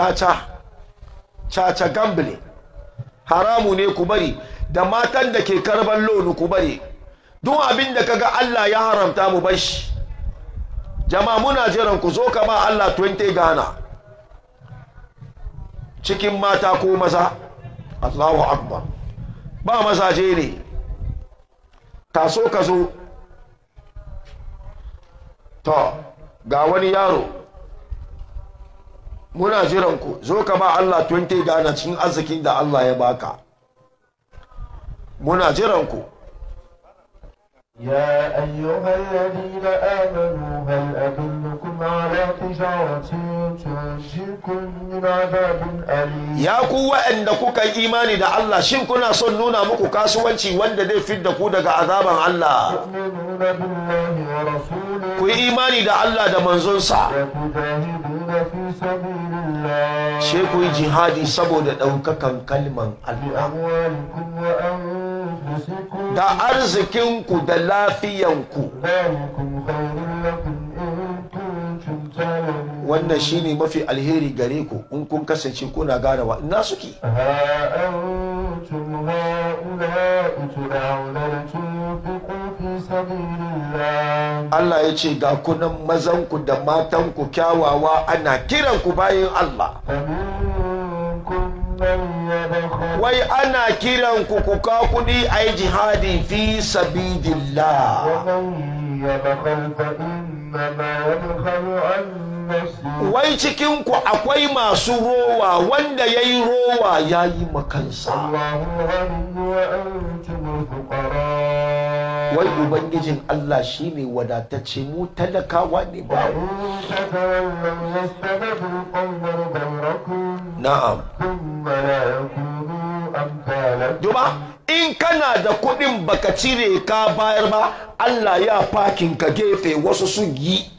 caca gambling haramu ne, ku bari. Da matan da ke karban loan ku bari. Duk abin da kaga Allah ya haramta mu bar shi. Jama'a muna jiran ku, zo kama Allah 20 Ghana cikin mata ko maza. Allahu akbar. Ba mazaje ne, taso ka zo. To ga wani yaro, muna jiran ku, zo ka ba Allah 20 Ghana cikin arzikin da Allah ya baka. Muna jiran ku, يا أيها الذين آمنوا هل أدلكم على تجارة تنجيكم من عذاب أليم ya ku waɗanda kuka yi imani da Allah shin kuna son nuna muku kasuwanci wanda zai fidda ku daga azaban Allah تؤمنون بالله ورسوله ku yi imani da Allah da manzonsa وتجاهدون في سبيل الله sai ku yi jihadi saboda ɗaukakan kalman Allah بأموالكم وأنفسكم da arzikinku da lafiyanku ذلكم خير لكم إن كنتم تعلمون wannan shine mafi alheri gare ku in kun kasance kuna ganawa ina suke ها أنتم هؤلاء تدعون لتنفقوا في سبيل الله Allah ya ce ga kunan mazanku da matanku kyawawa ana kiranku bayan Allah فمنكم من يبخل wai ana kiranku ku ka kudi a yi jihadi fi sabidillah ومن يبخل فإنما يبخل عن نفسه wai cikinku akwai masu rowa wanda ya yi rowa ya yi makansa الله الغني وأنتم الفقراء wai ubangijin Allah shine wadatacce mu talakawa ne ba وإن تتولوا يستبدل قوما غيركم na'am ثم لا يكونوا أمثالكم duba in kana da kudin baka cire ka bayar ba Allah ya fakin ka gefe wasu sun yi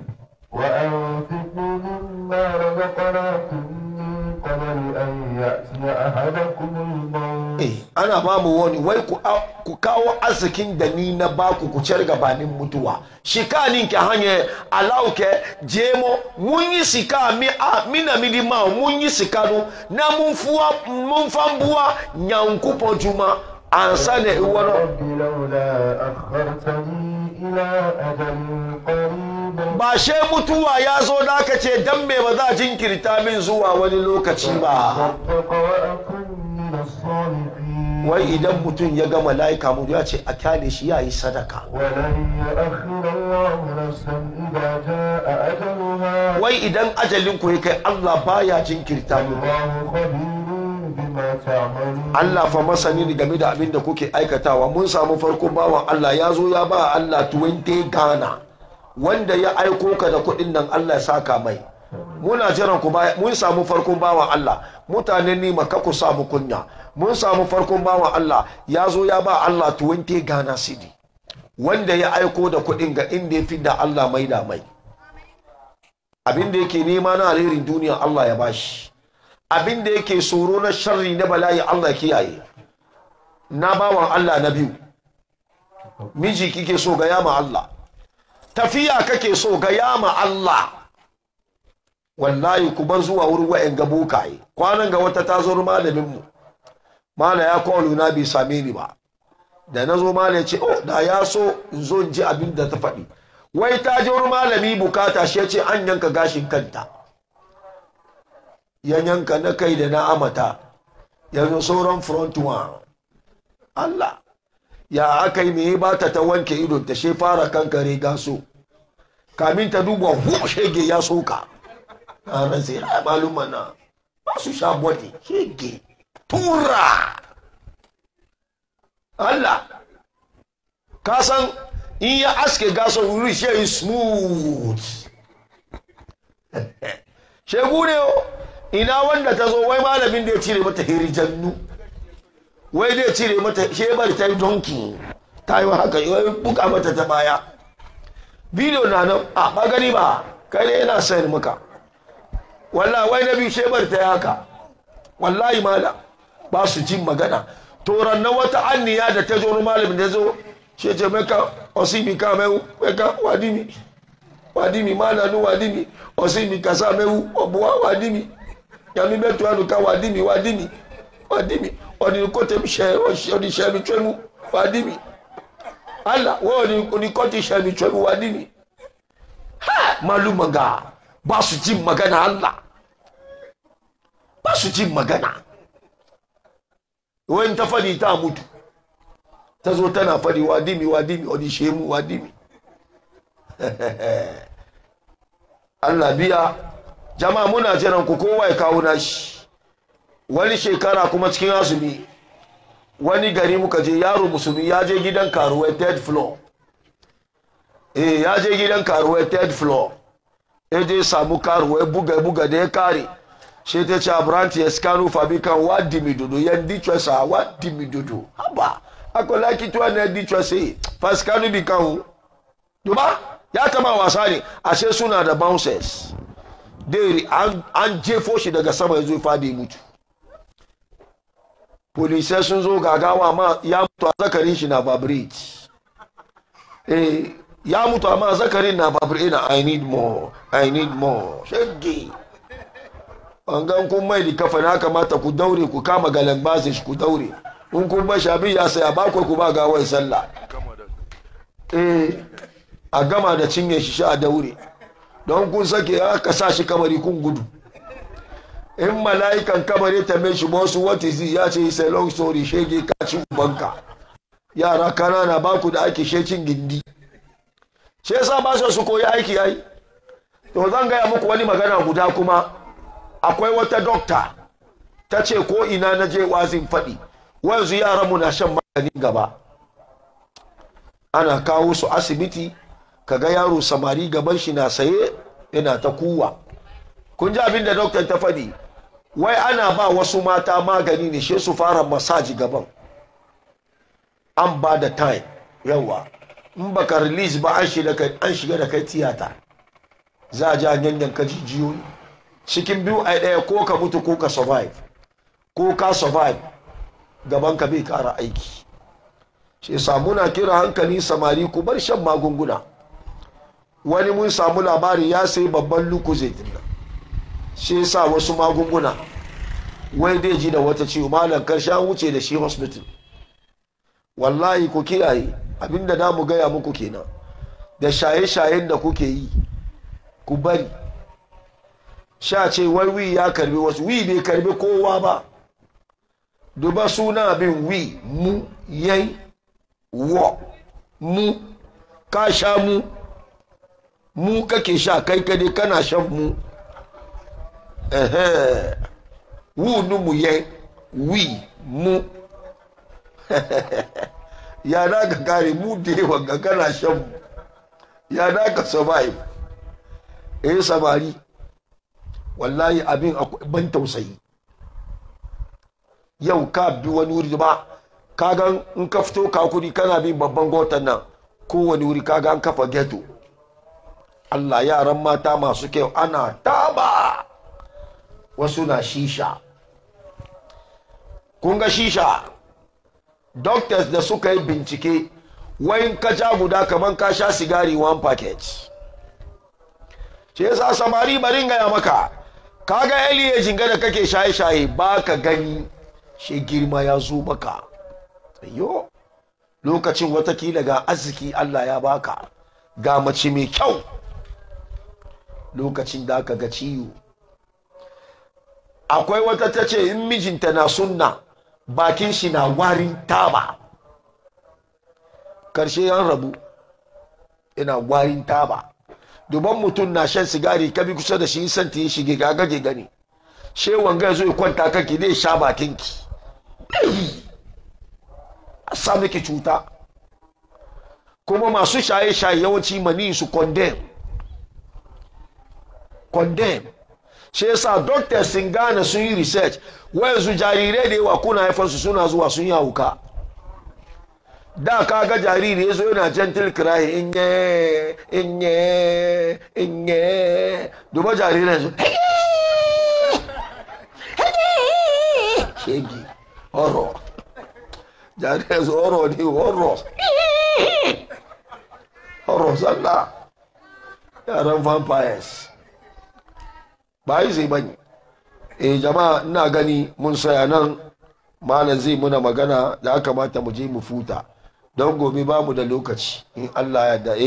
وأنفقوا مما رزقناكم من قبل أن يأتي أحدكم الموت ana ba mu wani wai ku kawo arzikin da ni na baku ku cer gabanin mutuwa shikanin ke hanye alauke jemo mun yi sika mina midi ma mun yi sikano na mun fambuwa nyankupo juma ansane iwono رب لولا أخرتني إلى أجل قريب ba she mutuwa ya zo da aka ce dan me ba za jinkirta min zuwa wani lokaci ba صدق وأكن من الصالحين wai idan mutum ya ga mala'ika mu ya ce a kyale shi ya yi sadaka ولن يؤخر الله نفسا إذا جاء أجلها wai idan ajalin ku ya kai Allah baya jinkirta mu الله خبير بما تعملون Allah fa masani ne game da abin da kuke aikatawa mun samu farkon bawan Allah ya zo ya ba Allah 20 Ghana wanda ya aiko ka da kuɗin nan Allah ya saka mai muna jiran ku baya mun samu farkon bawan Allah mutanen ni maka ku samu kunya mun samu farkon bawan Allah ya zo ya ba Allah 20 Ghana cedi wanda ya aiko da kuɗin ga inda ya fi da Allah mai da mai abin da yake nema na alherin duniya Allah ya bashi abin da yake tsoro na sharri na bala'i Allah kiyaye na bawan Allah na biyu miji kike so ga yama Allah tafiya kake so ga yama Allah wallahi ku bar zuwa wurin wa'en ga bokaye kwanan ga wata ta zo malamin mu mala ya kawo na bai same ni ba da nazo mala ya ce oh da ya so in zo in ji abin da ta faɗi wai ta je wurin malami bukata shi ya ce an yanka gashin kanta ya yanka na kai da na amata yanzu sauran front one Allah ya aka yi mai ba ta wanke idon ta she fara kankare gaso kamin ta duba shege ya soka a ransa ya maluma na ba su sha body shege tura Allah ka san in ya aske gaso wuri shi yi smooth shegu ne ina wanda ta zo wai malamin da ya cire mata hirijannu wai dai cire mata shebar ta yi donki ta yi haka wai buka mata ta baya bidiyo na nan a bagani ba kai ne yana sayar maka wallahi wai na biyu shebar ta yi haka wallahi mala ba su jin magana toran na wata anniya da ta zo malamin da zo she ce maka osimi ka mai maka wadimi mala nu wadimi osimi ka sa mai obuwa wadimi yami betu anu ka wadimi oni kote mi se oni se mi twemu wadimi Allah wo oni kote se mi twemu wadimi ha malumanga ba su jin magana Allah ba su jin magana wani ta fadi ta mutu ta zo tana fadi wadimi oni shemu wadimi Allah biya jama'a muna jiran ku kowa ya kawo nashi wani shekara kuma cikin azumi wani gari muka je yaro musulmi ya je gidan karuwai third floor ya je gidan karuwa third floor ya je samu karuwa buga da ya kare shi ta ce abranti ya skanu fabikan wadi midodo yan dichwesa wadi midodo haba akola kitwa na dichwesa faskanu bi kan duba ya taba wasa ne ashe suna da bouncers dai an jefo shi daga sama ya zo fadi mutu police sun zo gagawa ma ya mutu a zakarin shi na vibrate ya mutu amma zakarin na vibrate na I need more shege an gan kun mai da kafa na kamata ku daure ku kama galan basis ku daure in kun ba shabi ya saya ba ku ba gawar sallah a gama da cinye shi sha daure don kun sake aka sa shi kamari kun gudu in mala'ikan kamari ta mai shi wasu what is it ya ce it's a long story shege ka ci banka yara kanana ba ku da ake shecin gindi shi yasa ba su koyi aiki yayi to zan gaya muku wani magana guda kuma akwai wata dokta ta ce ko ina na je wazin faɗi wanzu yaran mu na shan maganin gaba ana kawo su asibiti kaga yaro samari gaban shi na saye yana ta kuwa kun ji abin da dokta ta faɗi wai ana ba wasu mata magani ne shi su fara masaji gaban an ba da time yawa in baka release ba an shiga da kai tiyata za a ji a yanyan ka jijiyoyi cikin biyu a ɗaya ko ka mutu ko ka survive gaban ka bai kara aiki shi samu na kira hankali samari ku bar shan magunguna wani mun samu labari ya sai babban lucozade din nan shi sa wasu magunguna wai dai ji da wata ciwo malam karshen wuce da shi hospital wallahi ku kiyaye abinda da mu gaya muku kenan da shaye-shayen da kuke yi ku bari sha ce wai wi ya karbi wasu wi bai karbi kowa ba duba suna bin wi mu yai wa mu ka sha mu kake sha kai kade kana shan mu wu nu mu yai wi mu ya da ka kare mu da yawa ga kana shan mu ya da ka survive samari wallahi abin ban tausayi yau ka bi wani wuri ba kagan in ka fito ka kudi kana bin babban gotan nan kowane wuri kaga an kafa ghetto Allah yaran mata masu kyau ana taba wasu na shisha kun ga shisha doctors da suka yi bincike wayin ka ja guda kaman ka sha sigari one packet ce yasa samari barin gaya maka kaga eliye jinga da kake shaye-shaye ba ka gani shi girma ya zo maka ayyo lokacin watakila ga arziki Allah ya baka ga mace mai kyau lokacin da aka ga ciwo akwai wata ta ce in mijinta na sunna bakin shi na warin taba karshe yan rabu ina warin taba duban mutum na shan sigari ka bi kusa da shi san ta yi shige gagage gani she wanga ya zo ya kwanta kanki zai sha bakinki a sa miki cuta kuma masu shaye-shaye yawanci mani su condemn shi yasa doctors sun gane sun yi research wayansu jarirai da yawa kuna haifansu suna zuwa sun yi hauka da ka ga jariri ya zo yana gentle cry inye duba jarirai su shegi horo jarirai su horo ne horo sallah yaran vampires ba yi zai bane jama'a ina gani mun saya nan malam zai muna magana da aka kamata mu je mu futa don gobe ba mu da lokaci in Allah ya da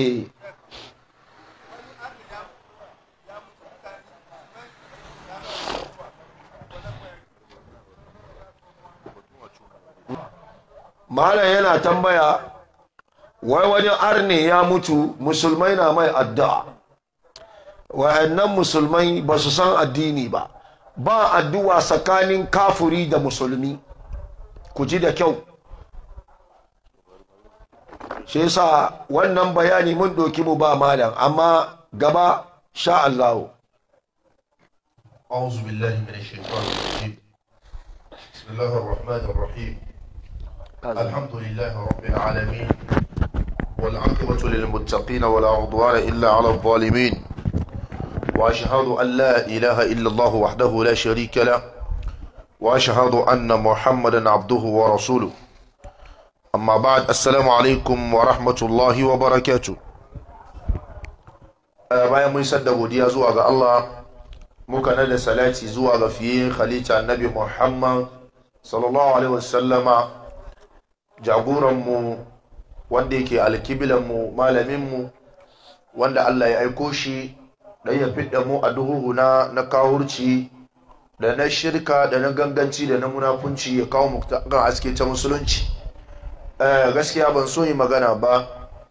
malam yana tambaya wai wani arne ya mutu musulmai na mai addu'a wa'annan musulmai ba su san addini ba addu'a tsakanin kafuri da musulmi ku ji da kyau shi yasa wannan bayani mun doki mu ba malam amma gaba sha Allah. أعوذ بالله من الشيطان الرجيم بسم الله الرحمن الرحيم الحمد لله رب العالمين والعاقبة للمتقين ولا عدوان إلا على الظالمين وأشهد أن لا إله إلا الله وحده لا شريك له وأشهد أن محمدا عبده ورسوله أما بعد السلام عليكم ورحمة الله وبركاته. bayan mun sadda godiya zuwa ga Allah muka nada salati zuwa ga fiye khalifa annabi Muhammad sallallahu alaihi wasallama jagoran mu wanda yake alkiblan mu malamin mu wanda Allah ya aiko shi dan ya fidda mu a duhu na kawurci da na shirka da na ganganci da na munafunci ya kawo mu kan aske ta musulunci. Gaskiya ban so yi magana ba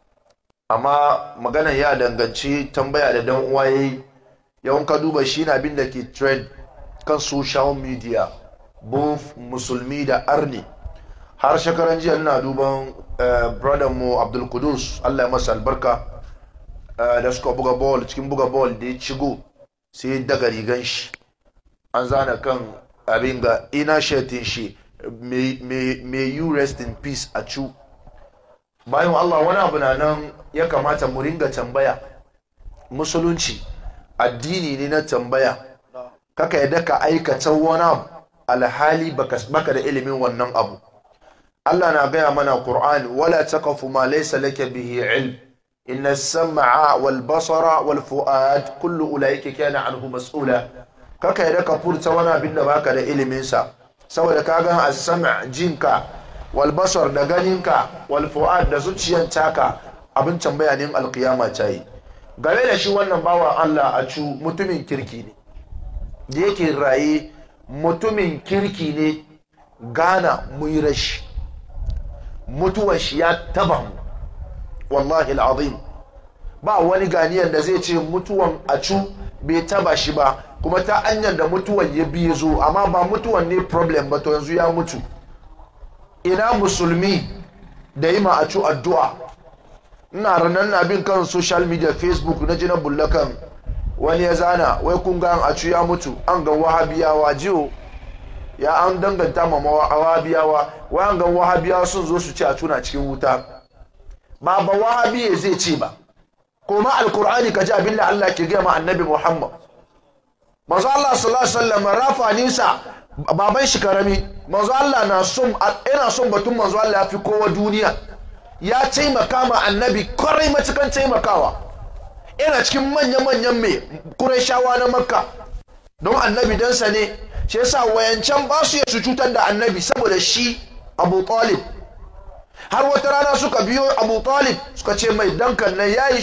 amma magana ya danganci tambaya da dan uwa yayi yawan ka duba shi na abin da ke trend kan social media both musulmi da arni. Har shekaran jiya ina duban brother mu Abdul Qudus Allah ya masa albarka da suka buga ball cikin buga ball da ya cigo sai daga rigan shi an zana kan abin ga ina shetin shi may you rest in peace a cu. Bayan Allah wani abu na nan ya kamata mu ringa tambaya. Musulunci addini ne na tambaya. Kaka yadda ka aikata wani abu alhali baka da ilimin wannan abu. Allah na gaya mana Qur'ani wala taqfu ma laysa laka bihi ilm inna as-sam'a wal basara wal fu'ad kullu ulaika kana anhu mas'ula. Kaka yadda ka furta wani abin da baka da ilimin sa saboda ka ga as-sam' jinka wal basar da ganinka wal fu'ad da zuciyan taka abin tambaya ne alqiyama ta yi. Game da shi wannan bawa Allah a cu mutumin kirki ne da yake raye mutumin kirki ne. Gana mu yi rashi mutuwar shi ya taba mu wallahi al'azim ba wani ganiyan da zai ce mutuwan a cu bai taba shi ba kuma ta hanyar da mutuwan ya biye zo amma ba mutuwan ne problem ba to yanzu ya mutu. Ina musulmi da yi ma a cu addu'a. Ina ranar na bin kan social media Facebook na jina bullakan wani ya zana wai kun ga a cu ya mutu an ga wahabiyawa jiyo ya an danganta ma wahabiyawa wai an ga wahabiyawa sun zo su ci a tuna cikin wuta. Ba wahabiye zai ce ba kuma alkur'ani ka ji abin da Allah ke gaya ma annabi Muhammad. Manzo Allah sallallahu alaihi wasallam rafa nisa baban shi karami manzo Allah ina son batun manzo Allah ya fi kowa duniya. Ya taimaka ma annabi kwarai matukan taimakawa. Ina cikin manyan mai Qurayshawa na Makka don annabi dansa ne shi yasa wayancan ba su su cutar da annabi saboda shi Abu Talib. Har wata rana suka biyo Abu Talib suka ce mai dankan nan yayi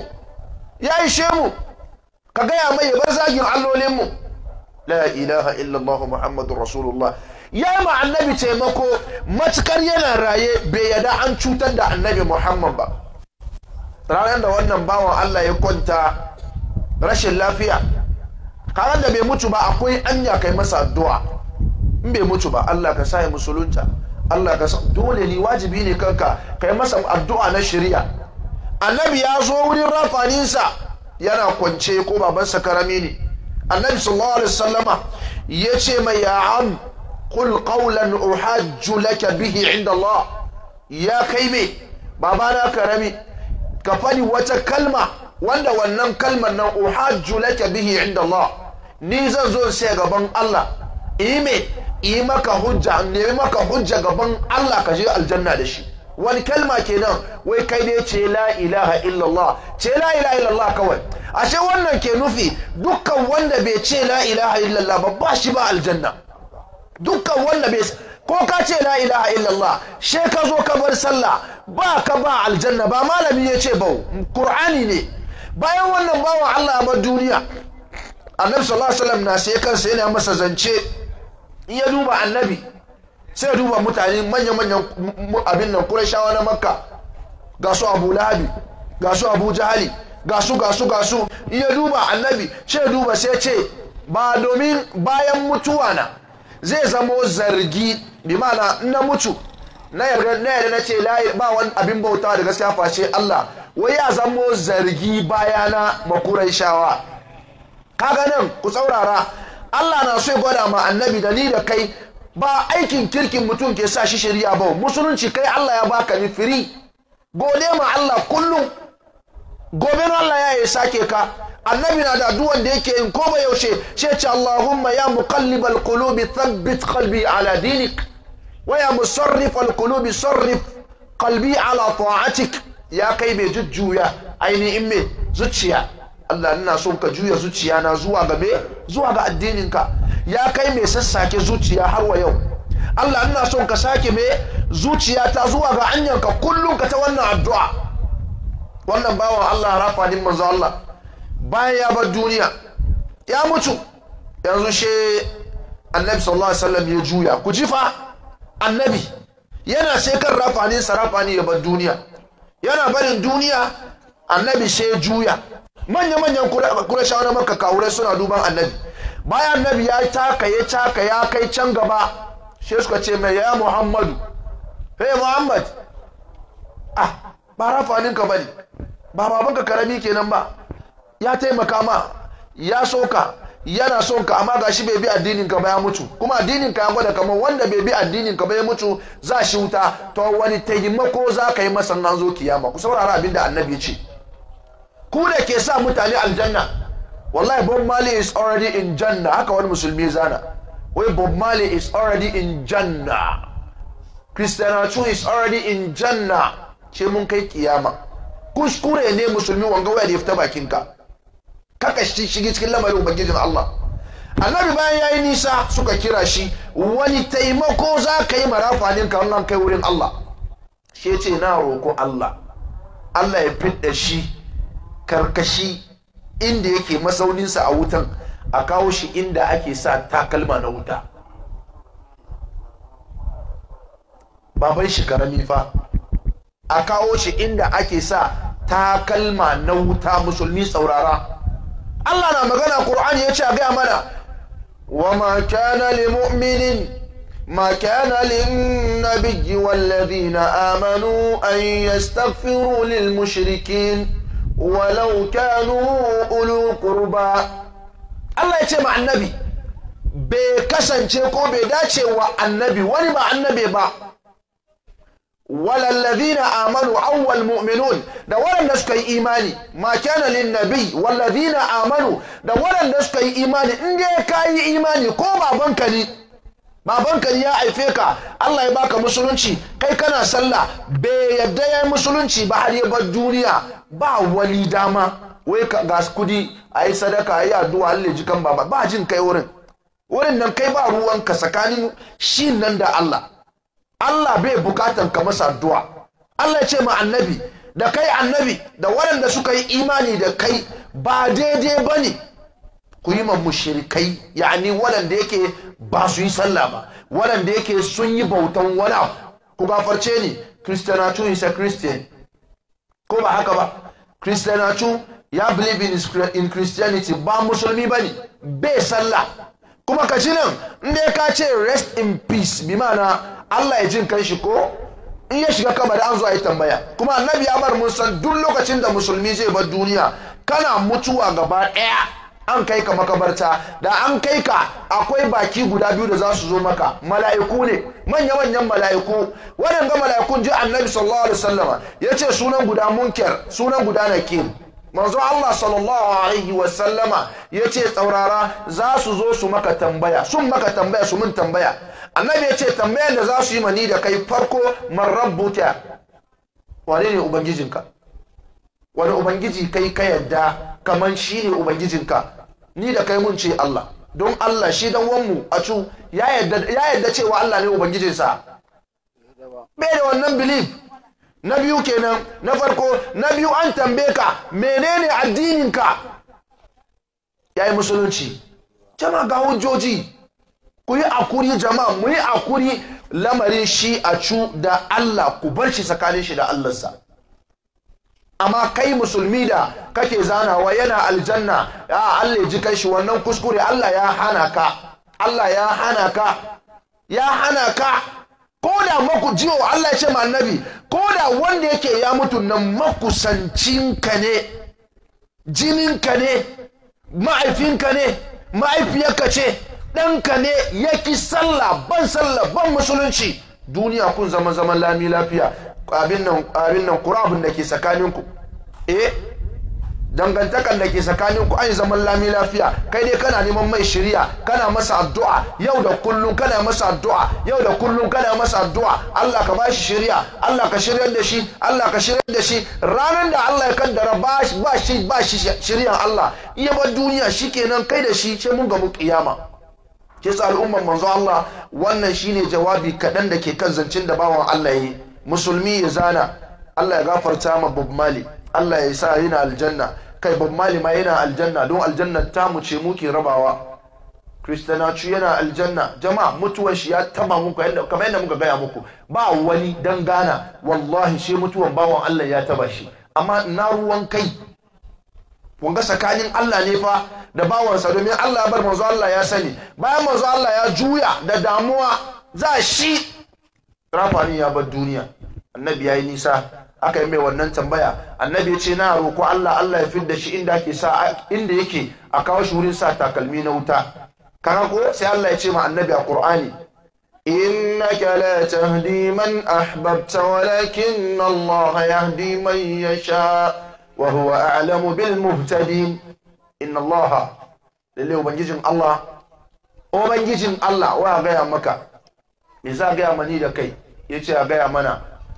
shemu ka gaya mai ya bar zagin allolin mu. La ilaha illallah Muhammadur Rasulullah. Ya ma annabi taimako matukar yana raye bai yada an cutar da annabi Muhammad ba. Ranar da wannan bawan Allah ya kwanta rashin lafiya karan da bai mutu ba akwai anya kai masa addu'a. In bai mutu ba Allah ka sa ya musulunta. Allah ka sa dole ne wajibi ne kanka kai masa addu'a na shari'a. Annabi ya zo wurin rafaninsa yana kwance ko babansa karami ne. Annabi sallallahu alaihi wasallama yace mai ya am qul qawlan uhajju laka bihi inda Allah. Ya kai me babana karami ka fadi wata kalma wanda wannan kalmar nan uhajju laka bihi inda Allah ni zan zo sai gaban Allah yi maka hujja gaban Allah ka je aljanna da shi. Wani kalma kenan wai kai dai ce la ilaha illallah ce la ilaha illallah kawai. Ashe wannan ke nufi dukkan wanda bai ce la ilaha illallah ba shi ba aljanna. Dukkan wanda bai ko ka ce la ilaha illallah she ka zo ka bar sallah ba ka ba aljanna ba malami ya ce bau Qur'ani ne. Bayan wannan bawan Allah a bar duniya Annabi sallallahu alaihi wasallam na sai kansa yana masa zance. In ya duba annabi sai ya duba mutane manyan abin nan Qurayshawa na Makka ga su Abu Lahabi ga su Abu Jahali ga su in ya duba annabi sai ya duba sai ce ba domin bayan mutuwa na zai zamo zargi bi mana na mutu na yarda na ce ba wani abin bauta da gaskiya face Allah wai ya zamo zargi bayana makurai shawa kaga nan ku saurara Allah na so ya gwada ma annabi da ni da kai ba aikin kirkin mutum ke sa shi shari'a ba musulunci kai Allah ya baka ni firi gode ma Allah kullum gobe Allah ya yi sake ka annabi na da duwan da yake yin ko ba yaushe sai ce Allahumma ya muqallibal qulubi thabbit qalbi ala dinik wa ya musarrifal qulubi sarrif qalbi ala ta'atik ya kai mai jujjuya ainihin me zuciya Allah ina son ka juya zuciya na zuwa ga addininka ya kai mai sassake zuciya har wa yau Allah ina son ka sake mai zuciya ta zuwa ga anyanka kullum ka ta wannan addu'a wannan bawan Allah rafa din manzo Allah bayan ya bar duniya ya mutu yanzu she annabi sallallahu alaihi wasallam ya juya ku ji fa annabi yana sai kan rafanin sarafani ya bar duniya yana barin duniya annabi sai juya manyan kurashawa na makka kawurai suna duban annabi bayan annabi ya taka ya kai can gaba sai suka ce mai ya Muhammadu hey Muhammad ba rafanin ka bane ba babanka karami kenan ba ya taimaka ma ya soka yana son ka amma gashi bai bi addinin ka ba ya mutu kuma addinin ka ya gwada kamar wanda bai bi addinin ka ba ya mutu za shi wuta to wani taimako za ka yi masa nan zo kiyama ku saurara abinda annabi ya ce ku da ke sa mutane aljanna wallahi Bob Marley is already in janna haka wani musulmi zana wai Bob Marley is already in janna Christian Chu is already in janna ce mun kai kiyama kuskure ne musulmi wanga waya da ya fita bakinka kaka shige cikin lamarin ubangijin Allah annabi bayan yayi nisa suka kira shi wani taimako za ka yi marafanin ka wannan kai wurin Allah shi ya ce na roko Allah ya fidda shi karkashi inda yake masauninsa a wutan a kawo shi inda ake sa takalma na wuta baban shi karami fa a kawo shi inda ake sa takalma na wuta musulmi saurara Allah na magana Qur'ani yace a ga mana wa ma kana lil mu'minin ma kana lin nabiyyi wal ladina amanu an yastaghfiru lil mushrikin walau kanu ulu qurba Allah yace ma annabi bai kasance ko bai dace wa annabi wani ba annabi ba والذين آمنوا أول مؤمنون da waɗanda suka yi imani ma kana lin nabi walladhina amanu da waɗanda suka yi imani in dai ka yi imani ko babanka ne ya haife ka Allah ya baka musulunci kai kana sallah bai yadda ya yi musulunci ba har ya bar duniya ba wali dama wai ka ga kudi ayi sadaka ayi addu'a Allah ji kan baba ba jin kai wurin nan kai ba ruwanka tsakanin shi nan da Allah bai bukatan ka masa addu'a Allah ya ce ma annabi da kai annabi da waɗanda suka yi imani da kai ba daidai bane ku yi ma mushrikai yani waɗanda yake ba su yi sallah ba waɗanda yake sun yi bautan wani ku gafarce ni Christianatu is a Christian ko ba haka ba Christianatu ya believe in Christianity ba musulmi bane bai sallah kuma ka ji nan inda ka ce rest in peace bi ma'ana Allah ya jin kanshi ko in ya shiga kabari an zo a yi tambaya kuma annabi ya bar mun san duk lokacin da musulmi zai bar duniya kana mutuwa gaba ɗaya an kai ka makabarta da an kai ka akwai baki guda biyu da za su zo maka mala'iku ne manya-manyan mala'iku waɗanda mala'ikun ji annabi sallallahu alaihi wasallama ya ce sunan guda munkar sunan guda nakir manzo Allah sallallahu alaihi wasallama ya ce tsaurara za su zo su maka tambaya sun maka tambaya su mun tambaya annabi ya ce tambayar da za su yi mani da kai farko man rabbuka wane ne ubangijinka wani ubangiji kai ka yadda kaman shi ne ubangijinka ni da kai mun ce Allah don Allah shi dan wanmu a cu ya yadda cewa Allah ne ubangijinsa bai da wannan belief na biyu kenan na farko na biyu an tambaye ka menene addininka yayi musulunci jama'a ga hujjoji ku yi akuri jama'a mu yi akuri lamarin shi a cu da Allah ku bar shi tsakanin shi da Allahnsa amma kai musulmi da kake zanawa yana aljanna ya Allah ji kai shi wannan kuskure Allah ya hana ka ko da maku jiyo Allah ya ce ma annabi ko da wanda yake ya mutu nan makusancinka ne, jininka ne, ma'aifinka ne, ma'aifiyarka ce, ɗanka ne, yaki sallah ban musulunci, duniya kun zaman lami lafiya. abin nan kurabun da ke tsakaninku dangantakan da ke tsakaninku an yi zaman lami lafiya. Kai dai kana neman mai shiriya, kana masa addu'a yau da kullum, kana masa addu'a yau da kullum, kana masa addu'a Allah ka bashi shiriya, Allah ka shiryar da shi, Allah ka shiryar da shi. Ranar da Allah ya kaddara ba shi shiriyan Allah, iya bar duniya shikenan kai da shi ce mun gamu kiyama. Kisa al'umman manzo Allah, wannan shine jawabi kaɗan da ke kan zancin da bawan Allah yi. Musulmi ya zana, Allah ya gafarta ma Bob Marley, Allah ya sa yana aljanna. Kai Bob Marley ma yana aljanna, don aljanna ta mu ce muke rabawa. Kristanaci yana aljanna. Jama'a mutuwan shi ya taba muku kamar yadda muka gaya muku, ba wani dan gana wallahi shi mutuwan bawan Allah ya taba shi. Amma na ruwan kai wanga tsakanin Allah ne fa da bawansa, domin Allah ya bar manzo Allah ya sani. Bayan manzo Allah ya juya da damuwa za shi rafani ya bar duniya. Annabi ya yi nisa, aka yi mai wannan tambaya. Annabi ya ce na roƙo Allah ya fidda shi inda yake a kawo shi wurin sa takalmi na wuta. Kaga ko sai Allah ya ce ma annabi a Qur'ani, innaka la tahdi man ahbabta walakin Allah yahdi man yasha wa huwa a'lamu bil muhtadin. Inna Allah, lalle ubangijin Allah wa gaya maka, me za gaya mani da kai? Yace a gaya mana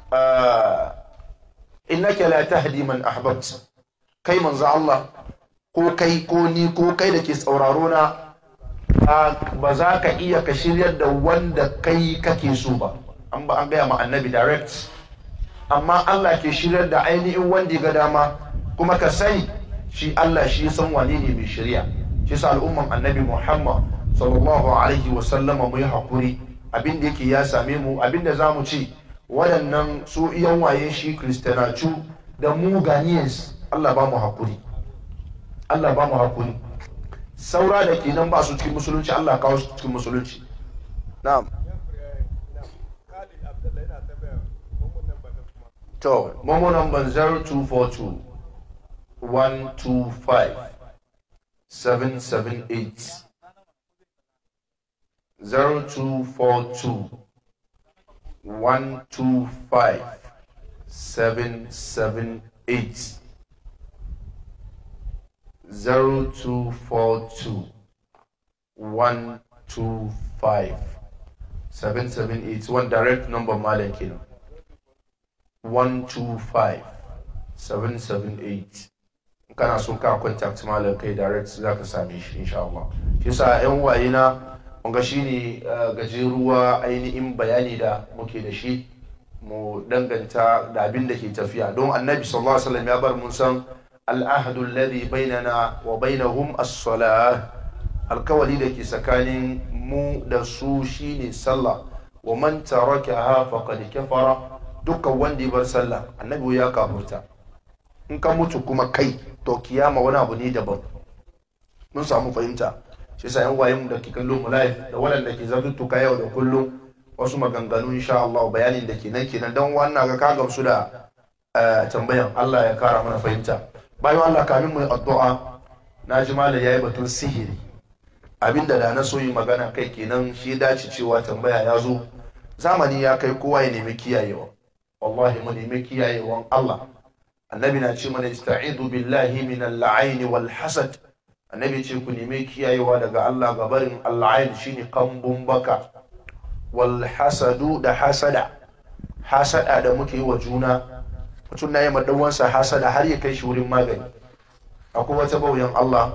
innaka la tahdi man ahbabta. Kai manzo Allah, ko kai ko ni ko kai da ke sauraro na, ba za ka iya ka shiryar da wanda kai kake so ba. An gaya ma annabi direct, amma Allah ke shiryar da ainihin wanda ga dama. Kuma ka sani shi Allah shi san wane ne mai shirya. Shi sa al'umman annabi Muhammad sallallahu alaihi wa sallama mu yi hakuri abin da yake ya same mu, abin da za mu ci waɗannan su iyan waye shi kristanacu da mu ganiyans. Allah ba mu hakuri, Allah ba mu hakuri. Saura da ke nan ba su cikin musulunci, Allah kawo su cikin musulunci. Na'am. To, momo number 0242 125 778 0242 125 778 0242 125 778. One direct number malam kenan, 125 778. Kana so ka contact malam kai direct za ka same shi insha Allah. Shi sa yan waye na wanga shine gajeruwa ainihin bayani da muke da shi mu danganta da abin da ke tafiya, don annabi sallallahu alaihi wasallam ya bar mun san al'ahdu alladhi bainana wa bainahum as-salah. Alkawali da ke tsakanin mu da su shine sallah. Wa man tarakaha faqad kafara. Dukkan wanda ya bar sallah annabi ya kafurta. In ka mutu kuma kai to kiyama wani abu ne daban. Mun samu fahimta. Shi yasa yan wayen mu da ke kallon mu live da waɗanda ke zartuka yau da kullum wasu maganganu insha Allah bayanin da kenan dan wannan ga ka gamsu da tambayan. Allah ya kara mana fahimta. Bayan Allah, kamin mu addu'a, na ji malam yayi batun sihiri, abinda da na so yi magana kai kenan. Shi dace cewa tambaya ya zo, zamani ya kai kowa ya nemi kiyayewa. Wallahi mu nemi kiyayewan Allah. Annabi na ce mana ista'idu billahi min al-la'ain wal hasad. Annabi ce ku nemi kiyayewa daga Allah ga barin al-la'ain, shine kambun baka, wal hasadu da hasada da muke yi wa juna. Mutum na yi maɗauwansa hasada har ya kai shi wurin magani. Akwai wata bauyan Allah,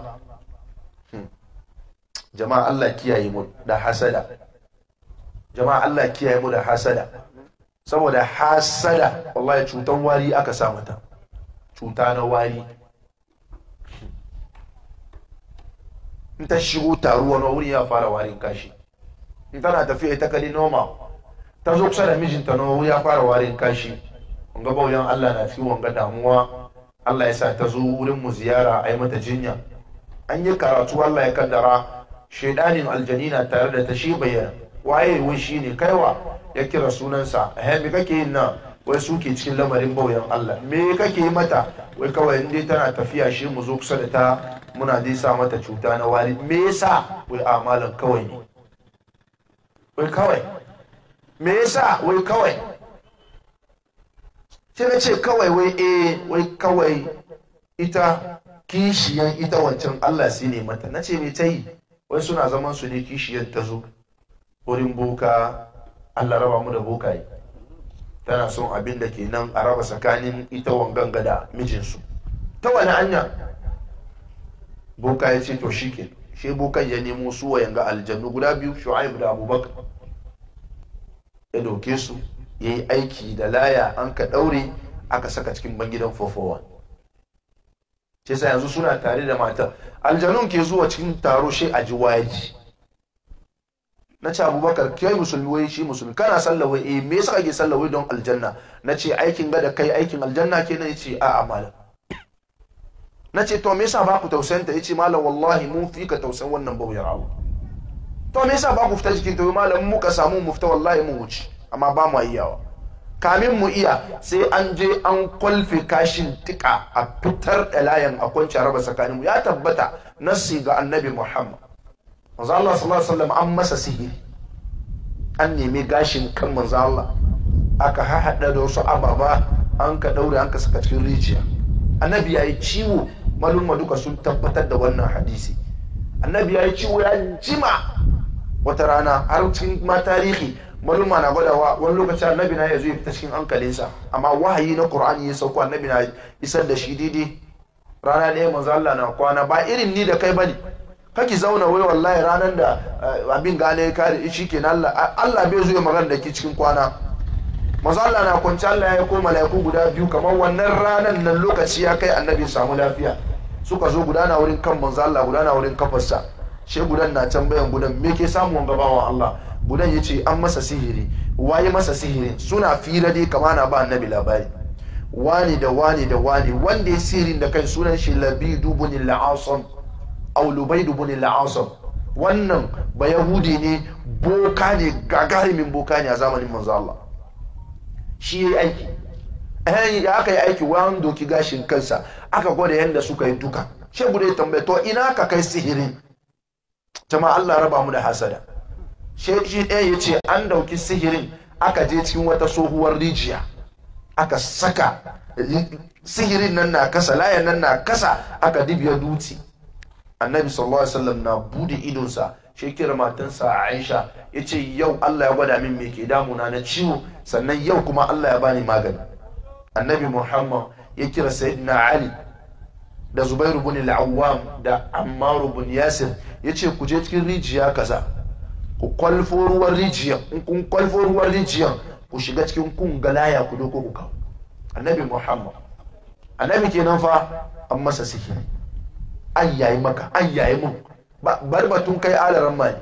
jama'a Allah kiyaye mu da hasada. Jama'a Allah kiyaye mu da hasada. Saboda hasada wallahi cutan wari aka sa mata, cuta na wari. In ta shigo taruwa na wuri ya fara warin kashi. In tana tafiya ita kadi noma, ta zo kusa da mijinta na wuri ya fara warin kashi. Wanga bauyan Allah na cikin wanga damuwa, Allah ya sa ta zo wurin mu ziyara a yi mata jinya. An yi karatu, Allah ya kaddara shaidanin aljanina tare da ta shi bayyana waye wai shi ne kaiwa ya kira sunansa me kake yin nan wai suke cikin lamarin bauyan Allah me kake yi mata wai kawai in dai tana tafiya shi mu zo kusa da ta muna dai sa mata cuta na wari me yasa wai amalan kawai ne wai kawai me yasa wai kawai sai na ce kawai wai kawai ita kishiyan ita wancan Allah sai ne mata na ce me ta yi wai suna zaman su ne kishiyan ta zo wurin boka Allah raba mu da bokaye tana son abin da ke nan a raba tsakanin ita wangan gada mijinsu ta wani hanya boka ya ce to shi ke shi bokan ya nemo su wayan ga aljannu guda biyu Shu'aib da Abubakar ya doke su ya yi aiki da laya an ka daure aka saka cikin bangidan fofowa ce sai yanzu suna tare da matar aljannun ke zuwa cikin taro shi a ji waji na ce Abubakar kai musulmi wai shi musulmi kana sallah wai me yasa kake sallah wai don aljanna na ce aikin ga da kai aikin aljanna kenan yace a'a malam na ce to me yasa ba ku tausayanta yace malam wallahi mun fi ka tausayin wannan bawuyar abu to me yasa ba ku fita cikin to malam muka samu mu fita wallahi mun wuce amma ba mu iyawa kamin mu iya sai an je an kwalfe kashin tika a fitar da layan a kwanci raba tsakanin mu ya tabbata nasi ga annabi Muhammad manzo Allah sallallahu alaihi wasallam an masa sihiri an nemi gashin kan manzo Allah aka haɗa da wasu ababa an ka daure an ka saka cikin rijiya annabi yayi ciwo malumma duka sun tabbatar da wannan hadisi annabi yayi ciwo ya jima wata rana har cikin ma tarihi malumma na gwadawa wani lokaci annabi na yazo ya fita cikin hankalinsa amma wahayi na Qur'ani ya sauko annabi na isar da shi daidai rana ɗaya manzo Allah na kwana ba irin ni da kai bane kake zauna wai wallahi ranar da abin gane ya kare shi kenan Allah bai zo ya magana da ke cikin kwana manzo Allah na kwanci Allah ya koma malaiku guda biyu kamar wannan ranar nan lokaci ya kai annabi samu lafiya suka zo gudana wurin kan manzo Allah gudana wurin kafarsa she gudan na tambayan gudan me ke samu wanga bawan Allah gudan yace an masa sihiri waye masa sihiri suna fira dai kama na ba annabi labari wani da wani da wani wanda ya sihirin da kai sunan shi Labidu ibn al-Asam aw Lubayd ibn al-Asam wannan ba yahudi ne boka ne gagarimin boka ne a zamanin manzo Allah shi yayi aiki ya aka yi aiki wani doki gashin kansa aka gwada yadda suka yi duka shi bude tambaye to ina ka kai sihirin jama'a Allah raba mu da hasada shi ɗaya ya ce an dauki sihirin aka je cikin wata tsohuwar rijiya aka saka sihirin nan na kasa layan nan na kasa aka dibiya dutse annabi sallallahu alaihi wasallam na bude idonsa shi kira matansa Aisha yace yau Allah ya gwada min me ke damuna na ciwo sannan yau kuma Allah ya bani magani annabi Muhammad ya kira sayyidina Ali da Zubair ibn al-Awwam da Ammar ibn Yasir yace ku je cikin rijiya kaza ku kwalfo ruwan rijiya in kun kwalfo ruwan rijiya ku shiga cikin kun galaya ku doko ku kawo annabi Muhammad annabi kenan fa an masa sihiri an yayi maka an yayi mun bar batun kai alaran mani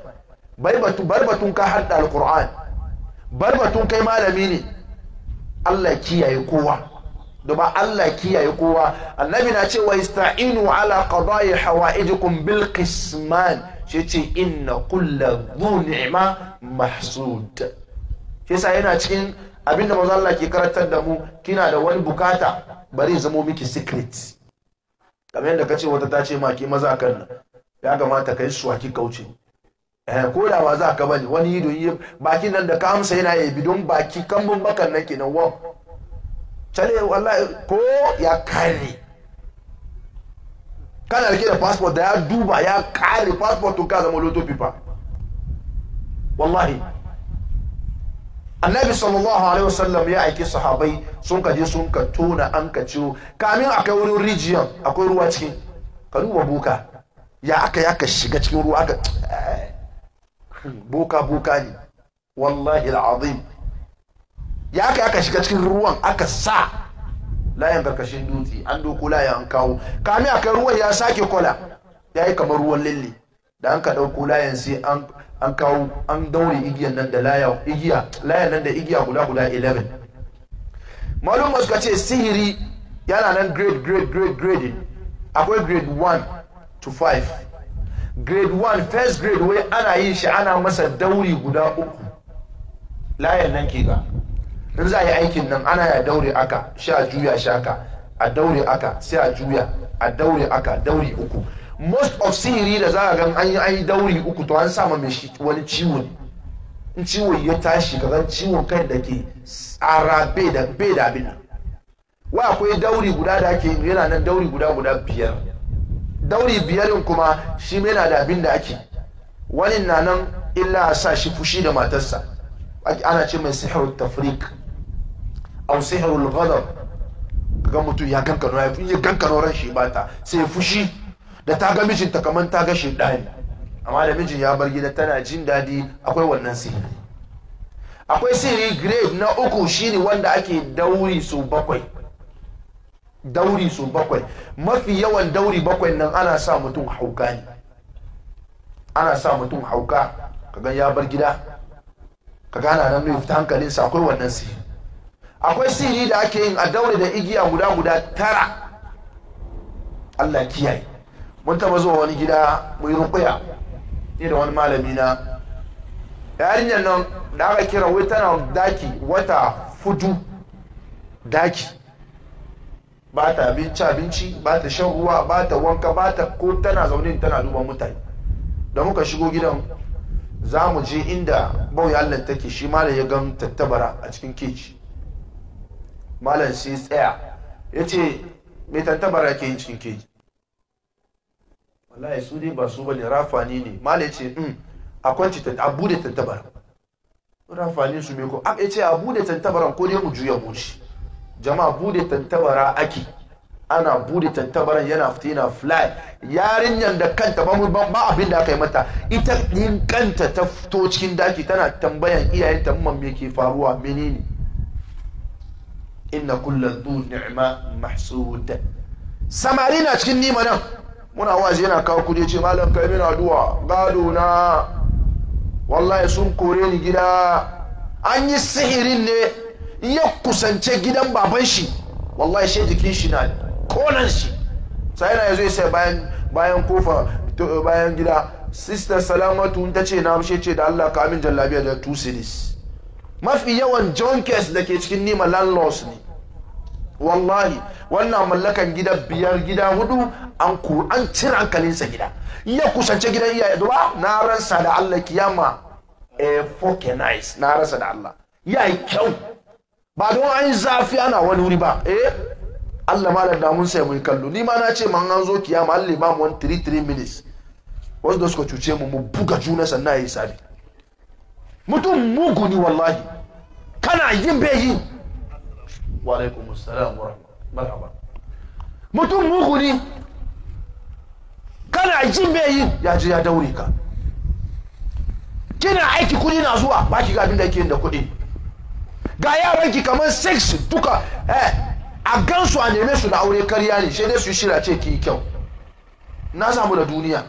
bar batun ka hadda alquran bar batun kai malami ne Allah kiyaye kowa da ba Allah kiyaye kowa annabi na cewa ista'inu ala qada'i hawaijikum bil qisman shi ce inna kulla dhu ni'ma mahsud shi yasa yana cikin abinda manzo Allah ke karantar da mu kina da wani bukata bari zamo miki secret kamar yadda kace wata ta ce ma ki maza kan nan ya kamata kai su ki kauce ko da ba za ka bane wani ido yi bakin nan da ka amsa yana yi bidon baki kambun bakan nan kenan wa chale wallahi ko ya kare kana rike da passport da ya duba ya kare passport to ka zama loto pipa wallahi annabi sallallahu alaihi wasallam ya aiki sahabai sun kaje sun ka tona an ka ciwo kamin akai wurin rijiyan akwai ruwa cikin ka duba boka ya aka shiga cikin ruwa aka boka ne wallahi alazim ya aka shiga cikin ruwan aka sa layan karkashin dutse an doko layan an kawo kamin akai ruwan ya sake kwala ya yi kamar ruwan lalle da an ka dauko layan sai an kawo an daure igiyan nan da layan nan da igiya guda 11 malum suka ce sihiri yana nan grade akwai grade 1 to 5 grade 1 first grade wai ana yin shi ana masa dauri guda 3 layan nan ke ga in za a yi aikin nan ana ya daure aka sha juya shaka a daure aka sai a juya a daure aka dauri uku. Most of sihiri da za a gan an yi dauri uku to an sama mai shi wani ciwo ne. In ciwo ya tashi ka gan ciwon kai da ke tsara bai da abin nan. Wa akwai dauri guda da ake yana nan dauri guda biyar. Dauri biyarin kuma shi yana da abin da ake. Wani na nan illa a sa shi fushi da matarsa. Ana ce mai sihirul tafrik au sihirul ghadab. Kaga mutum ya kankano ya kankano ran shi bata sai fushi da ta ga mijinta kamar ta ga shedani, amma da mijin ya bar gida tana jin dadi. Akwai wannan sihiri. Akwai sihiri grade na uku shine wanda ake dauri su bakwai. Dauri su bakwai. Mafi yawan dauri bakwai nan ana sa mutum hauka ne. Ana sa mutum hauka kaga ya bar gida kaga ana nan mai fita hankalinsa. Akwai wannan sihiri. Akwai sihiri da ake yin a daure da igiya guda 9. Allah kiyaye. Mun taba zuwa wani gida mu yi ruqya ni da wani malami na. Yarinyar nan da aka kira wai tana daki wata 4 daki. Ba ta abinci, ba ta shan ruwa, ba ta wanka, ba ta ko tana zaune tana duban mutane. Da muka shigo gidan za mu je inda bauyi Allah take, shi malam ya gan tattabara a cikin keji. Malam sai tsaya ya ce mai tattabara ke yin cikin keji. Wallahi su dai ba su bane, rafani ne. Malam ya ce a kwanci a bude tattabara. Rafani su me ko ya ce a bude tattabaran ko dai mu juya mu shi. Jama'a bude tattabara ake. Ana bude tattabaran yana fita yana fly. Yarinyar da kanta ba abin da aka yi mata, ita din kanta ta fito cikin daki tana tambayan iyayenta me ke faruwa, menene. Inna kullal dhu ni'ma mahsud. Samari na cikin nima nan muna wazi yana kawo kudi ce malam kai mina addu'a gado na wallahi sun kore ni gida. An yi sihirin ne ya kusance gidan baban shi, wallahi shi jikin shi na konan shi. Sai yana yazo sai bayan kofa bayan gida, sister Salamatu ta ce na amshe ce da Allah ka min jallabiya da 2 series. Mafi yawan junkers da ke cikin nima landlords ne. Wallahi wannan mallakan gida 5 gida 4 an cire hankalinsa gida. Ya kusance gidan iyaye duba na ransa da Allah kiyama fucking nice. Na ransa da Allah yayi kyau ba don an zafi ana wani wuri ba. Allah malam da mun sai mu kallo. Ni ma na ce man an zo kiyama Allah ba mu 3 minutes. Wasu da suka cuce mu buga juna sannan yayi sabi. Mutum mugu ni wallahi. Kana yin bai yi. Wa alaikum assalam wa rahmatullah. Mutum mugu ni. Kana yin bai yi ya je ya daure ka. Kina aiki kudi na zuwa ba ki ga abin da yake da kudi. Ga yaranki kamar 6 duka a gansu a neme su da aure karya ne, sai dai su shira ce ki kyau. Na samu da duniya.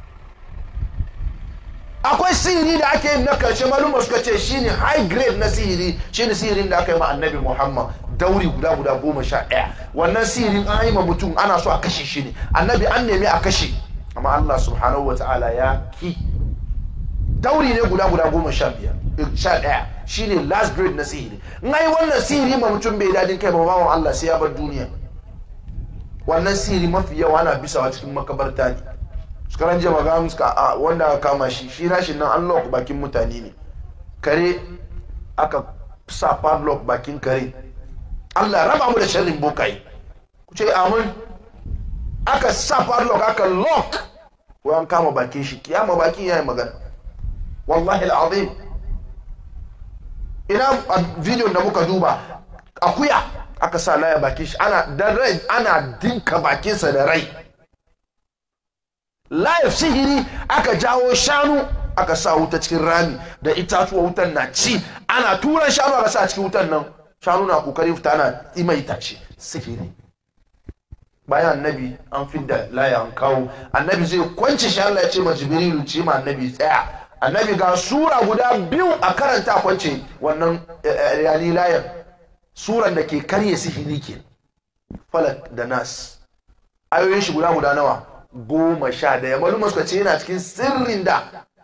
Akwai sihiri da ake yin na karshe, malumma suka ce shine high grade na sihiri, shine sihirin da aka yi ma annabi Muhammad dauri guda 11. Wannan sihirin an yi ma mutum ana so a kashe shi ne, annabi an nemi a kashe amma Allah subhanahu wa ta'ala ya ki. Dauri ne guda 11 shine last grade na sihiri. In ai wannan sihiri ma mutum bai dadin kai ba bawon Allah sai ya bar duniya. Wannan sihiri mafi yawa ana bisawa cikin makabarta ne. Sukaran jama ga muska wanda aka kama shi rashin nan an lock bakin mutane ne. Kare aka sa padlock bakin kare. Allah raba mu da sharrin bokai. Ku ce amin. Aka sa padlock aka lock. Wai an kama bakin shi, kiyama bakin yayi magana. Wallahi al'azim. Ina video da muka duba akuya aka sa laya bakin shi, ana dinka bakinsa da rai. Live sihiri aka jawo shanu aka sa wuta cikin rami da itatuwa, wutan na ci, ana turan shanu aka sa cikin wutan nan, shanu na kokari fita ana ima itace. Sihiri. Bayan annabi an fidda laya an kawo, annabi zai kwance shi, Allah ya ce ma Jibrilu ce ma annabi tsaya. Annabi ga sura guda 2 a karanta kwance wannan yani layar. Suran da ke karye sihiri ke Falak da Nas. Ayoyin shi guda nawa? 11. Malumma suka ce yana cikin sirrin da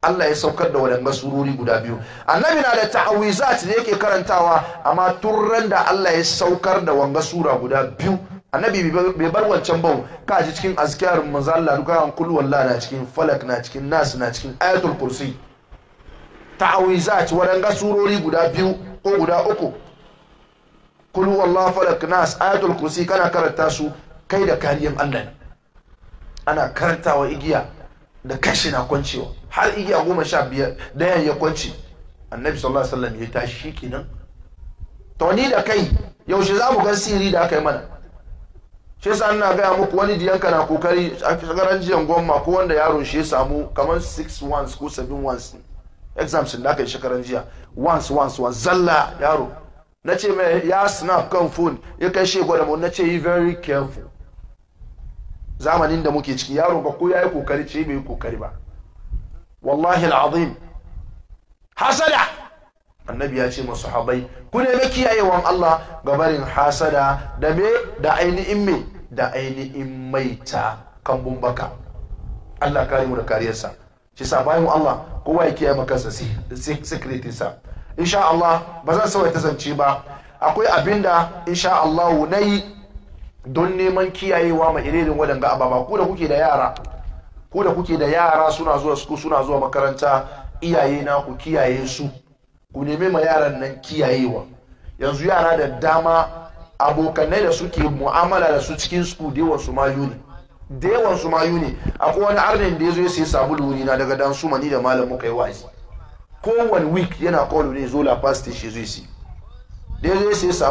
Allah ya saukar da waɗanga surori guda biyu. Annabi na da ta'awizat da yake karantawa, amma turran da Allah ya saukar da wanga sura guda biyu, annabi bai bar wancan bau. Ka ji cikin azkarin manzo Allah duka an kullu wallahi na cikin falak na cikin nas na cikin ayatul kursi. Ta'awizat waɗanga surori guda biyu ko guda uku, kullu wallahi falak nas ayatul kursi, kana karanta su kai da kariyan Allah. Ana karantawa igiya da kashi na kwancewa har igiya 15 dayan ya kwanci. Annabi sallallahu alaihi wasallam ya tashi kenan. To ni da kai yaushe za mu ga sirri da aka yi mana? Shi yasa ina ga muku wani diyanka na kokari a shagaran jiyan gomma ko wanda yaron shi ya samu kamar 6 ones ko 7 ones exams da aka yi shagaran jiya, once zalla yaro. Nace mai ya snap kan phone ya kai shi gwada mu, nace yi very careful. Zamanin da muke ciki yaro ba ko yayi kokari ce bai kokari ba, wallahi alazim. Hasada, annabi ya ce masu sahabbai ku ne mai kiyayewan Allah gabarin hasada da me da ainihin me da ainihin maita kambun baka. Allah kare mu da kariyarsa. Shi sa bayan Allah kowa ya kiyaye maka secretin sa. Insha Allah ba zan sauya ta zance ba, akwai abinda insha Allah nayi don neman kiyayewa ma irin waɗanga ababa. Ku da kuke da yara suna zuwa su suna zuwa makaranta, iyaye na ku kiyaye su, ku neme ma yaran nan kiyayewa. Yanzu yara da dama abokanai da suke mu'amala da su cikin su da yawan su mayu ne. Akwai wani arnin da yazo ya sai sabulu wuri na daga dan su mani da malam muka yi wazi, kowane week yana call ne zo la past shi zai si da yazo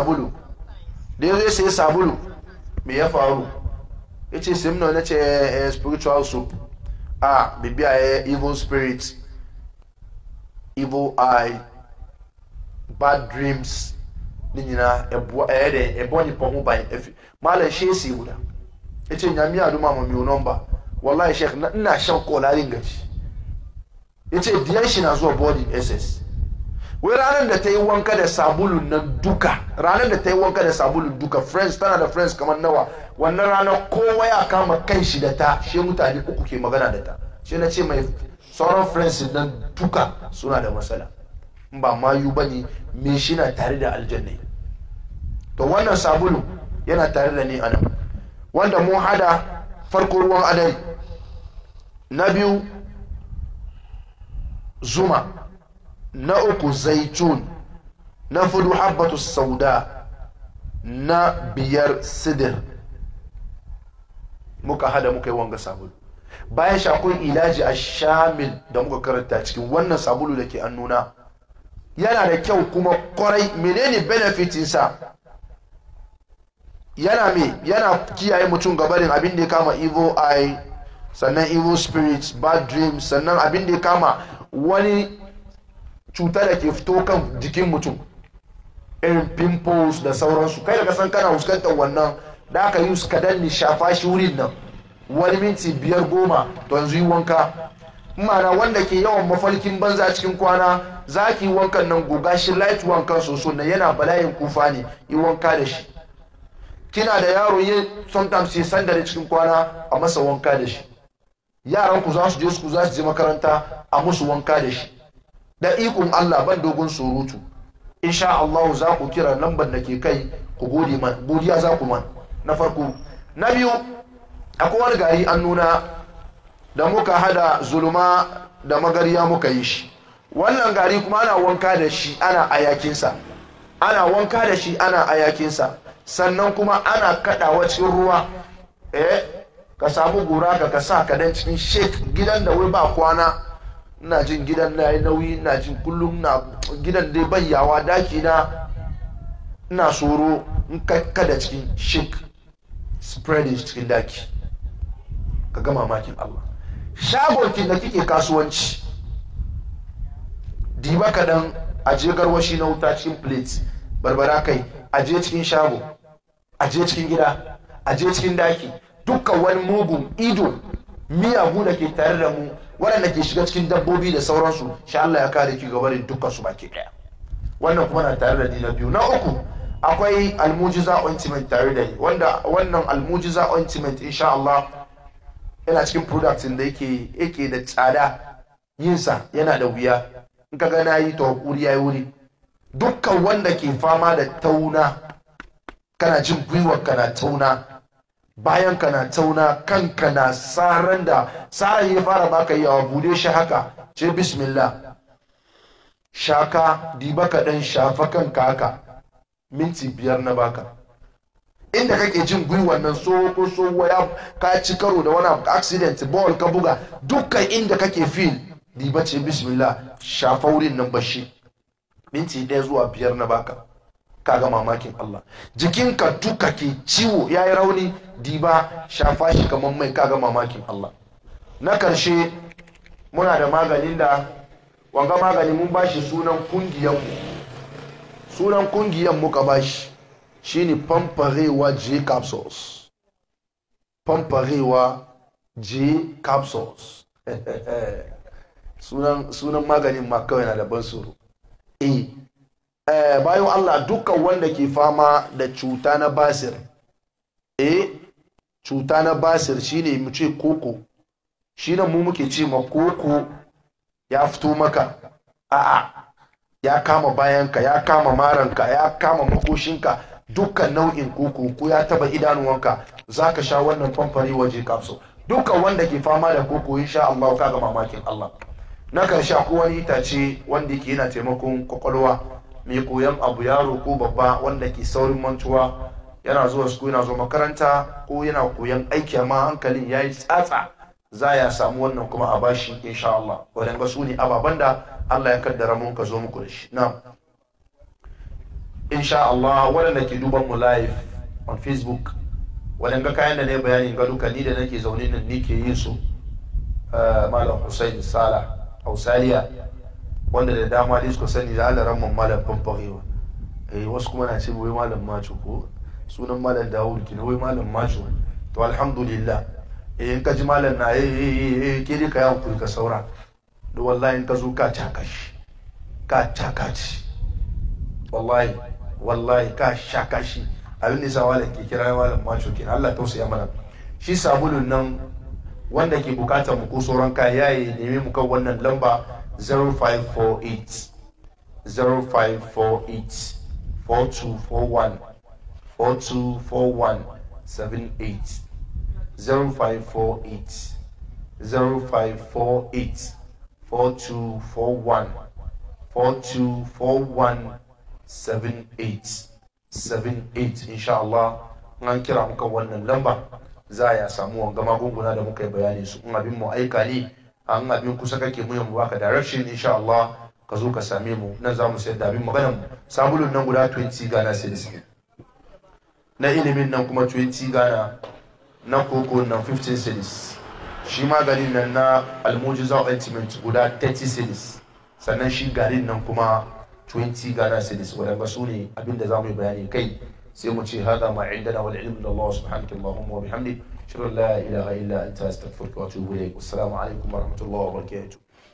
ya sai sabulu me ya faru? Ya ce simno na ce spiritual soup, bibiya evil spirit, evil eye, bad dreams, ninyina ebo ni pomu ba efi mala she si guda. Ya ce nyami aduma ma mi number, wallahi sheikh ina shan kolarin gaci. Ya ce diyan shi na zuwa boarding SS. Wai ranar da ta yi wanka da sabulun nan duka, friends tana da friends kamar nawa, wannan ranar kowa ya kama kan shi da ta, shi mutane uku ke magana da ta. Shi na ce mai sauran friends nan duka suna da matsala, in ba mayu bane, me shi na tare da aljanna. To wannan sabulu yana tare da ni anan, wanda mun hada farko ruwan adari, na biyu zuma, na uku zaitun, na fudu habbatu sauda, na biyar sidir. Muka hada muka yi wanga sabulu. Bayan shakun ilaji a shamil da muka karanta cikin wannan sabulu da ke annuna, yana da kyau kuma kwarai. Menene benefitinsa? Yana kiyaye mutum gabarin abin da ya kama evil eye, sannan evil spirits, bad dreams, sannan abin da ya kama wani cuta da ke fito kan jikin mutum, irin pimples da sauransu. Kai da kasan kana fuskantar wannan, da aka yi ka danni shafa shi wurin nan wani minti 5-10, to yanzu yi wanka. Mana wanda ke yawan mafalkin banza cikin kwana, za ki yi wankan nan, goga shi light wankan soso na yana bala'in kufa ne, yi wanka da shi. Kina da yaro yi sometimes sai sandare cikin kwana, a masa wanka da shi. Yaran ku za su je makaranta, a musu wanka da shi. Da ikon Allah, ban dogon surutu, insha Allah za ku kira lambar da ke kai ku gode man, godiya za ku man. Na farko. Na biyu, akwai wani gari an nuna da muka hada zuluma da magariya muka yi shi. Wannan gari kuma ana wanka da shi ana ayakinsa, sannan kuma ana kadawa cikin ruwa. Ka samu gura ka sa kadan cikin shek. Gidan da wai ba kwana, ina jin gidan na yi nauyi, ina jin kullum na gidan dai bayyawa, daki na ina tsoro in kada cikin shek spreading cikin daki, ka ga mamakin Allah. Shagonkin da kike kasuwanci, diba kadan aje garwashi na wuta cikin plate, barbara kai, aje cikin shago, aje cikin gida, aje cikin daki, dukkan wani mugun ido miyagu da ke tare da mu, waɗanda ke shiga cikin dabbobi da sauransu, sha Allah ya kare ki gabarin dukkan su baki daya. Wannan kuma na tare da ni. Na biyu. Na uku, akwai almujiza ointment tare da ni, wanda wannan almujiza ointment insha Allah yana cikin product da yake da tsada, yinsa yana da wuya. In ka ga na yi to wuri ya yi wuri. Dukkan wanda ke fama da tauna, kana jin gwiwar kana tauna, bayan kana tauna, kanka na saran da saran ya fara baka yawa, bude shi haka, ce bismillah, shaka diba ka dan shafa kanka haka, minti 5 na baka. Inda kake jin gwiwar nan so ko so waya ka ci karo da wani accident, ball ka buga, dukkan inda kake feel diba ce bismillah, shafa wurin nan bashi, minti 1 zuwa 5 na baka. Kaga mamakin Allah. Jikinka duka ke ciwo yayi rauni, diba shafa shi kaman mai, kaga mamakin Allah. Na karshe muna da maganin da wanga magani mun bashi sunan kungiyar mu. Sunan kungiyar muka bashi shine Pamparewa J capsules. Pamparewa J capsules. sunan maganin ma kawai na da ban tsoro. Bayan Allah, dukkan wanda ke fama da cuta na basir, cuta na basir shine mu ce koko, shi nan mu muke ce ma koko ya fito maka, ya kama bayanka, ya kama maranka, ya kama makoshinka, dukkan nau'in koko ko ya taba idanuwanka, zaka sha wannan Pamparewa J capsule. Dukkan wanda ke fama da koko insha Allah kaga mamakin Allah. Na karshe ko wani itace wanda yake yana taimakon kwakwalwa, mai koyan abu, yaro ko babba wanda ke saurin mantuwa, yana zuwa su yana zuwa makaranta ko yana koyan aiki amma hankalin yayi tsatsa, za ya samu wannan kuma a bashi insha Allah. Wadanda su ne ababen da Allah ya kaddara mun ka zo muku da shi. Na'am, insha Allah wadanda ke duban mu live on Facebook, wadanda kayan da ne bayani ga duka ni da nake zaune nan ni ke yin su, Malam Hussein Salah Hausaliya, wanda da dama dai suka sani da alaran Malam Pamparewa. Wasu kuma na ce wai Malam Macho, ko sunan Malam Dawud kina wai Malam Macho. To alhamdulillah, in ka ji malam na ke dai ka yawo ka saura, da wallahi in ka zo ka caka shi, ka caka shi, wallahi ka shaka shi. Abin da yasa malam ke kira Malam Macho kenan. Allah tausaya mana. Shi sabulun nan wanda ke bukatar mu ko sauran kaya ya nemi mu kan wannan lamba 0548 4241 78 0548 4241 78 insha Allah. An kira muka wannan lamba za ya samu wanga magunguna da muka yi bayani su. In abin mu aika ne, an abin kusa kake mu mu baka direction insha Allah, ka zo ka same mu nan, za mu sayar da abin maganar mu. Sabulun nan guda 20 Ghana cedis, na ilimin nan kuma 20 Ghana, na koko nan 15 cedis, shi maganin nan na Almujiza Ultimate guda 30 cedis, sannan shi garin nan kuma 20 Ghana cedis. wadanda su ne abin da za mu yi bayani kai. sai mu ce hada ma indana wal ilmu Allah subhanahu Allahumma wa bihamdi, shukran, la ilaha illa anta, astaghfiruka wa atubu ilayk. Assalamu alaikum wa rahmatullahi wa barakatuh.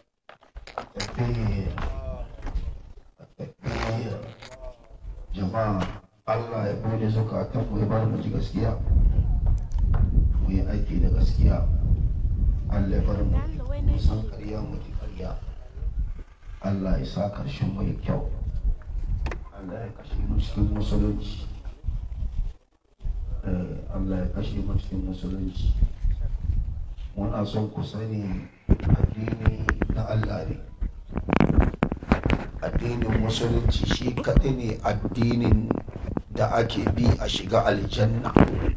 Jama'a, Allah ya bude zukatan mu, ya bar mu ji gaskiya, mu yi aiki da gaskiya. Allah ya bar mu san ƙarya, mu ji ƙarya. Allah ya sa karshen mu ya kyau. Allah ya kashe mu cikin musulunci. Allah ya kashe mu cikin musulunci. Muna son ku sani addini na Allah ne. Addinin musulunci shi kaɗai ne addinin da ake bi a shiga aljanna.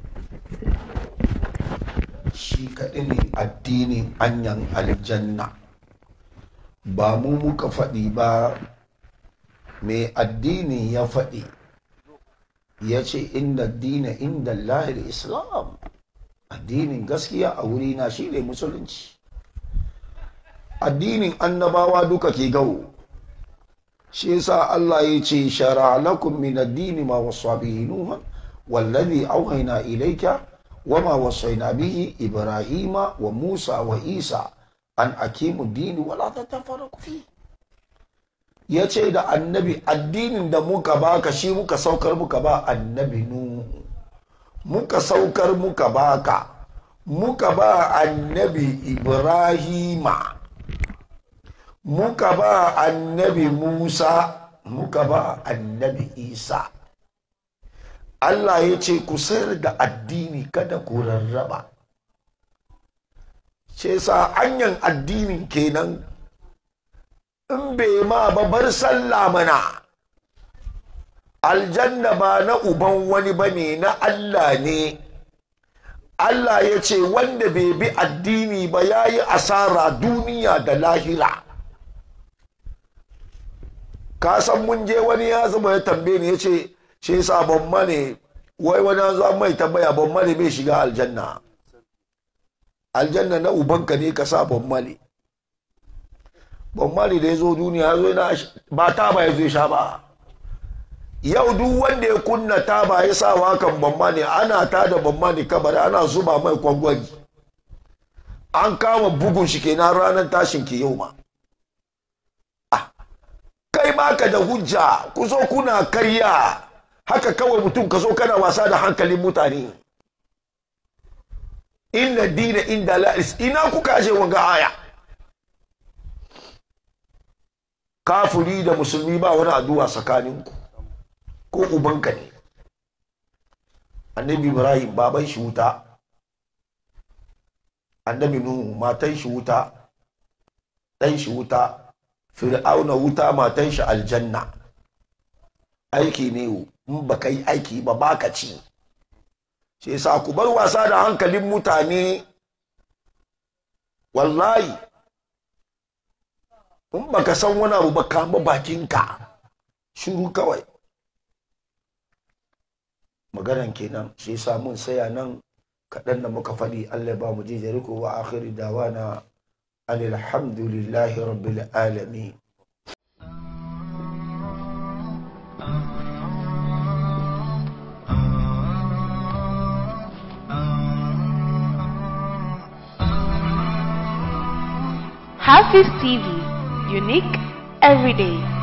Shi kaɗai ne addinin hanyar aljanna. Ba mu muka faɗi ba, mai addini ya faɗi, ya ce inda dina inda Allahil Islam, addinin gaskiya a wurina shi ne musulunci. Addinin annabawa duka ke gawo. shi yasa Allah ya ce shara'a lakum min ad-din ma wasa bihi nuhan wallazi awhayna ilayka wama wasayna bihi ibrahima wa musa wa isa an aqimu ad-din wa la tatafarraqu fi. yace da annabi addinin da muka baka shi muka saukar muka ba annabi nuhu, muka saukar muka baka, muka ba annabi ibrahima, muka ba annabi Musa, muka ba annabi Isa. Allah ya ce ku sayar da addini kada ku rarraba. Ce sa hanyar addinin kenan in bai ma bar sallah mana. Aljanna ba na uban wani bane, na Allah ne. Allah ya ce wanda bai bi addini ba yayi asara duniya da lahira. Ka san mun je wani ya zama ya tambaye ni ya ce shi sabon mane wai wani zo mai tambaya bon mane bai shiga aljanna. Aljanna na ubanka ne ka sa bon mane. Bon mane da ya zo duniya ya zo na ba ta ba ya zo sha ba. Yau duk wanda ya kunna taba ya sa wakan bomma ne, ana tada bomma ne kabari, ana zuba mai kwangwani, an kama bugun shi kenan ranar tashin ki yau ma. Kai ma ka da hujja, ku zo kuna karya haka kawai mutum ka zo kana wasa da hankalin mutane. Inna dina inda la'is, ina kuka aje wanga aya? Kafiri da musulmi ba wani addu'a tsakaninku. Ko ubanka ne. Annabi Ibrahim baban shi wuta, annabi Nuhu matan shi wuta, dan shi wuta, Fir'auna wuta, matan shi aljanna. Aiki ne, in baka yi aiki ba baka ci. Sai sa ku bar wasa da hankalin mutane. Wallahi in baka san wani abu ba kama bakinka, shiru kawai. Maganan kenan, shi yasa mun saya nan kaɗan da muka faɗi. Allah ba mu je jariko wa akhiri dawana alhamdulillahi rabbil alamin. Hafiz TV, unique every day.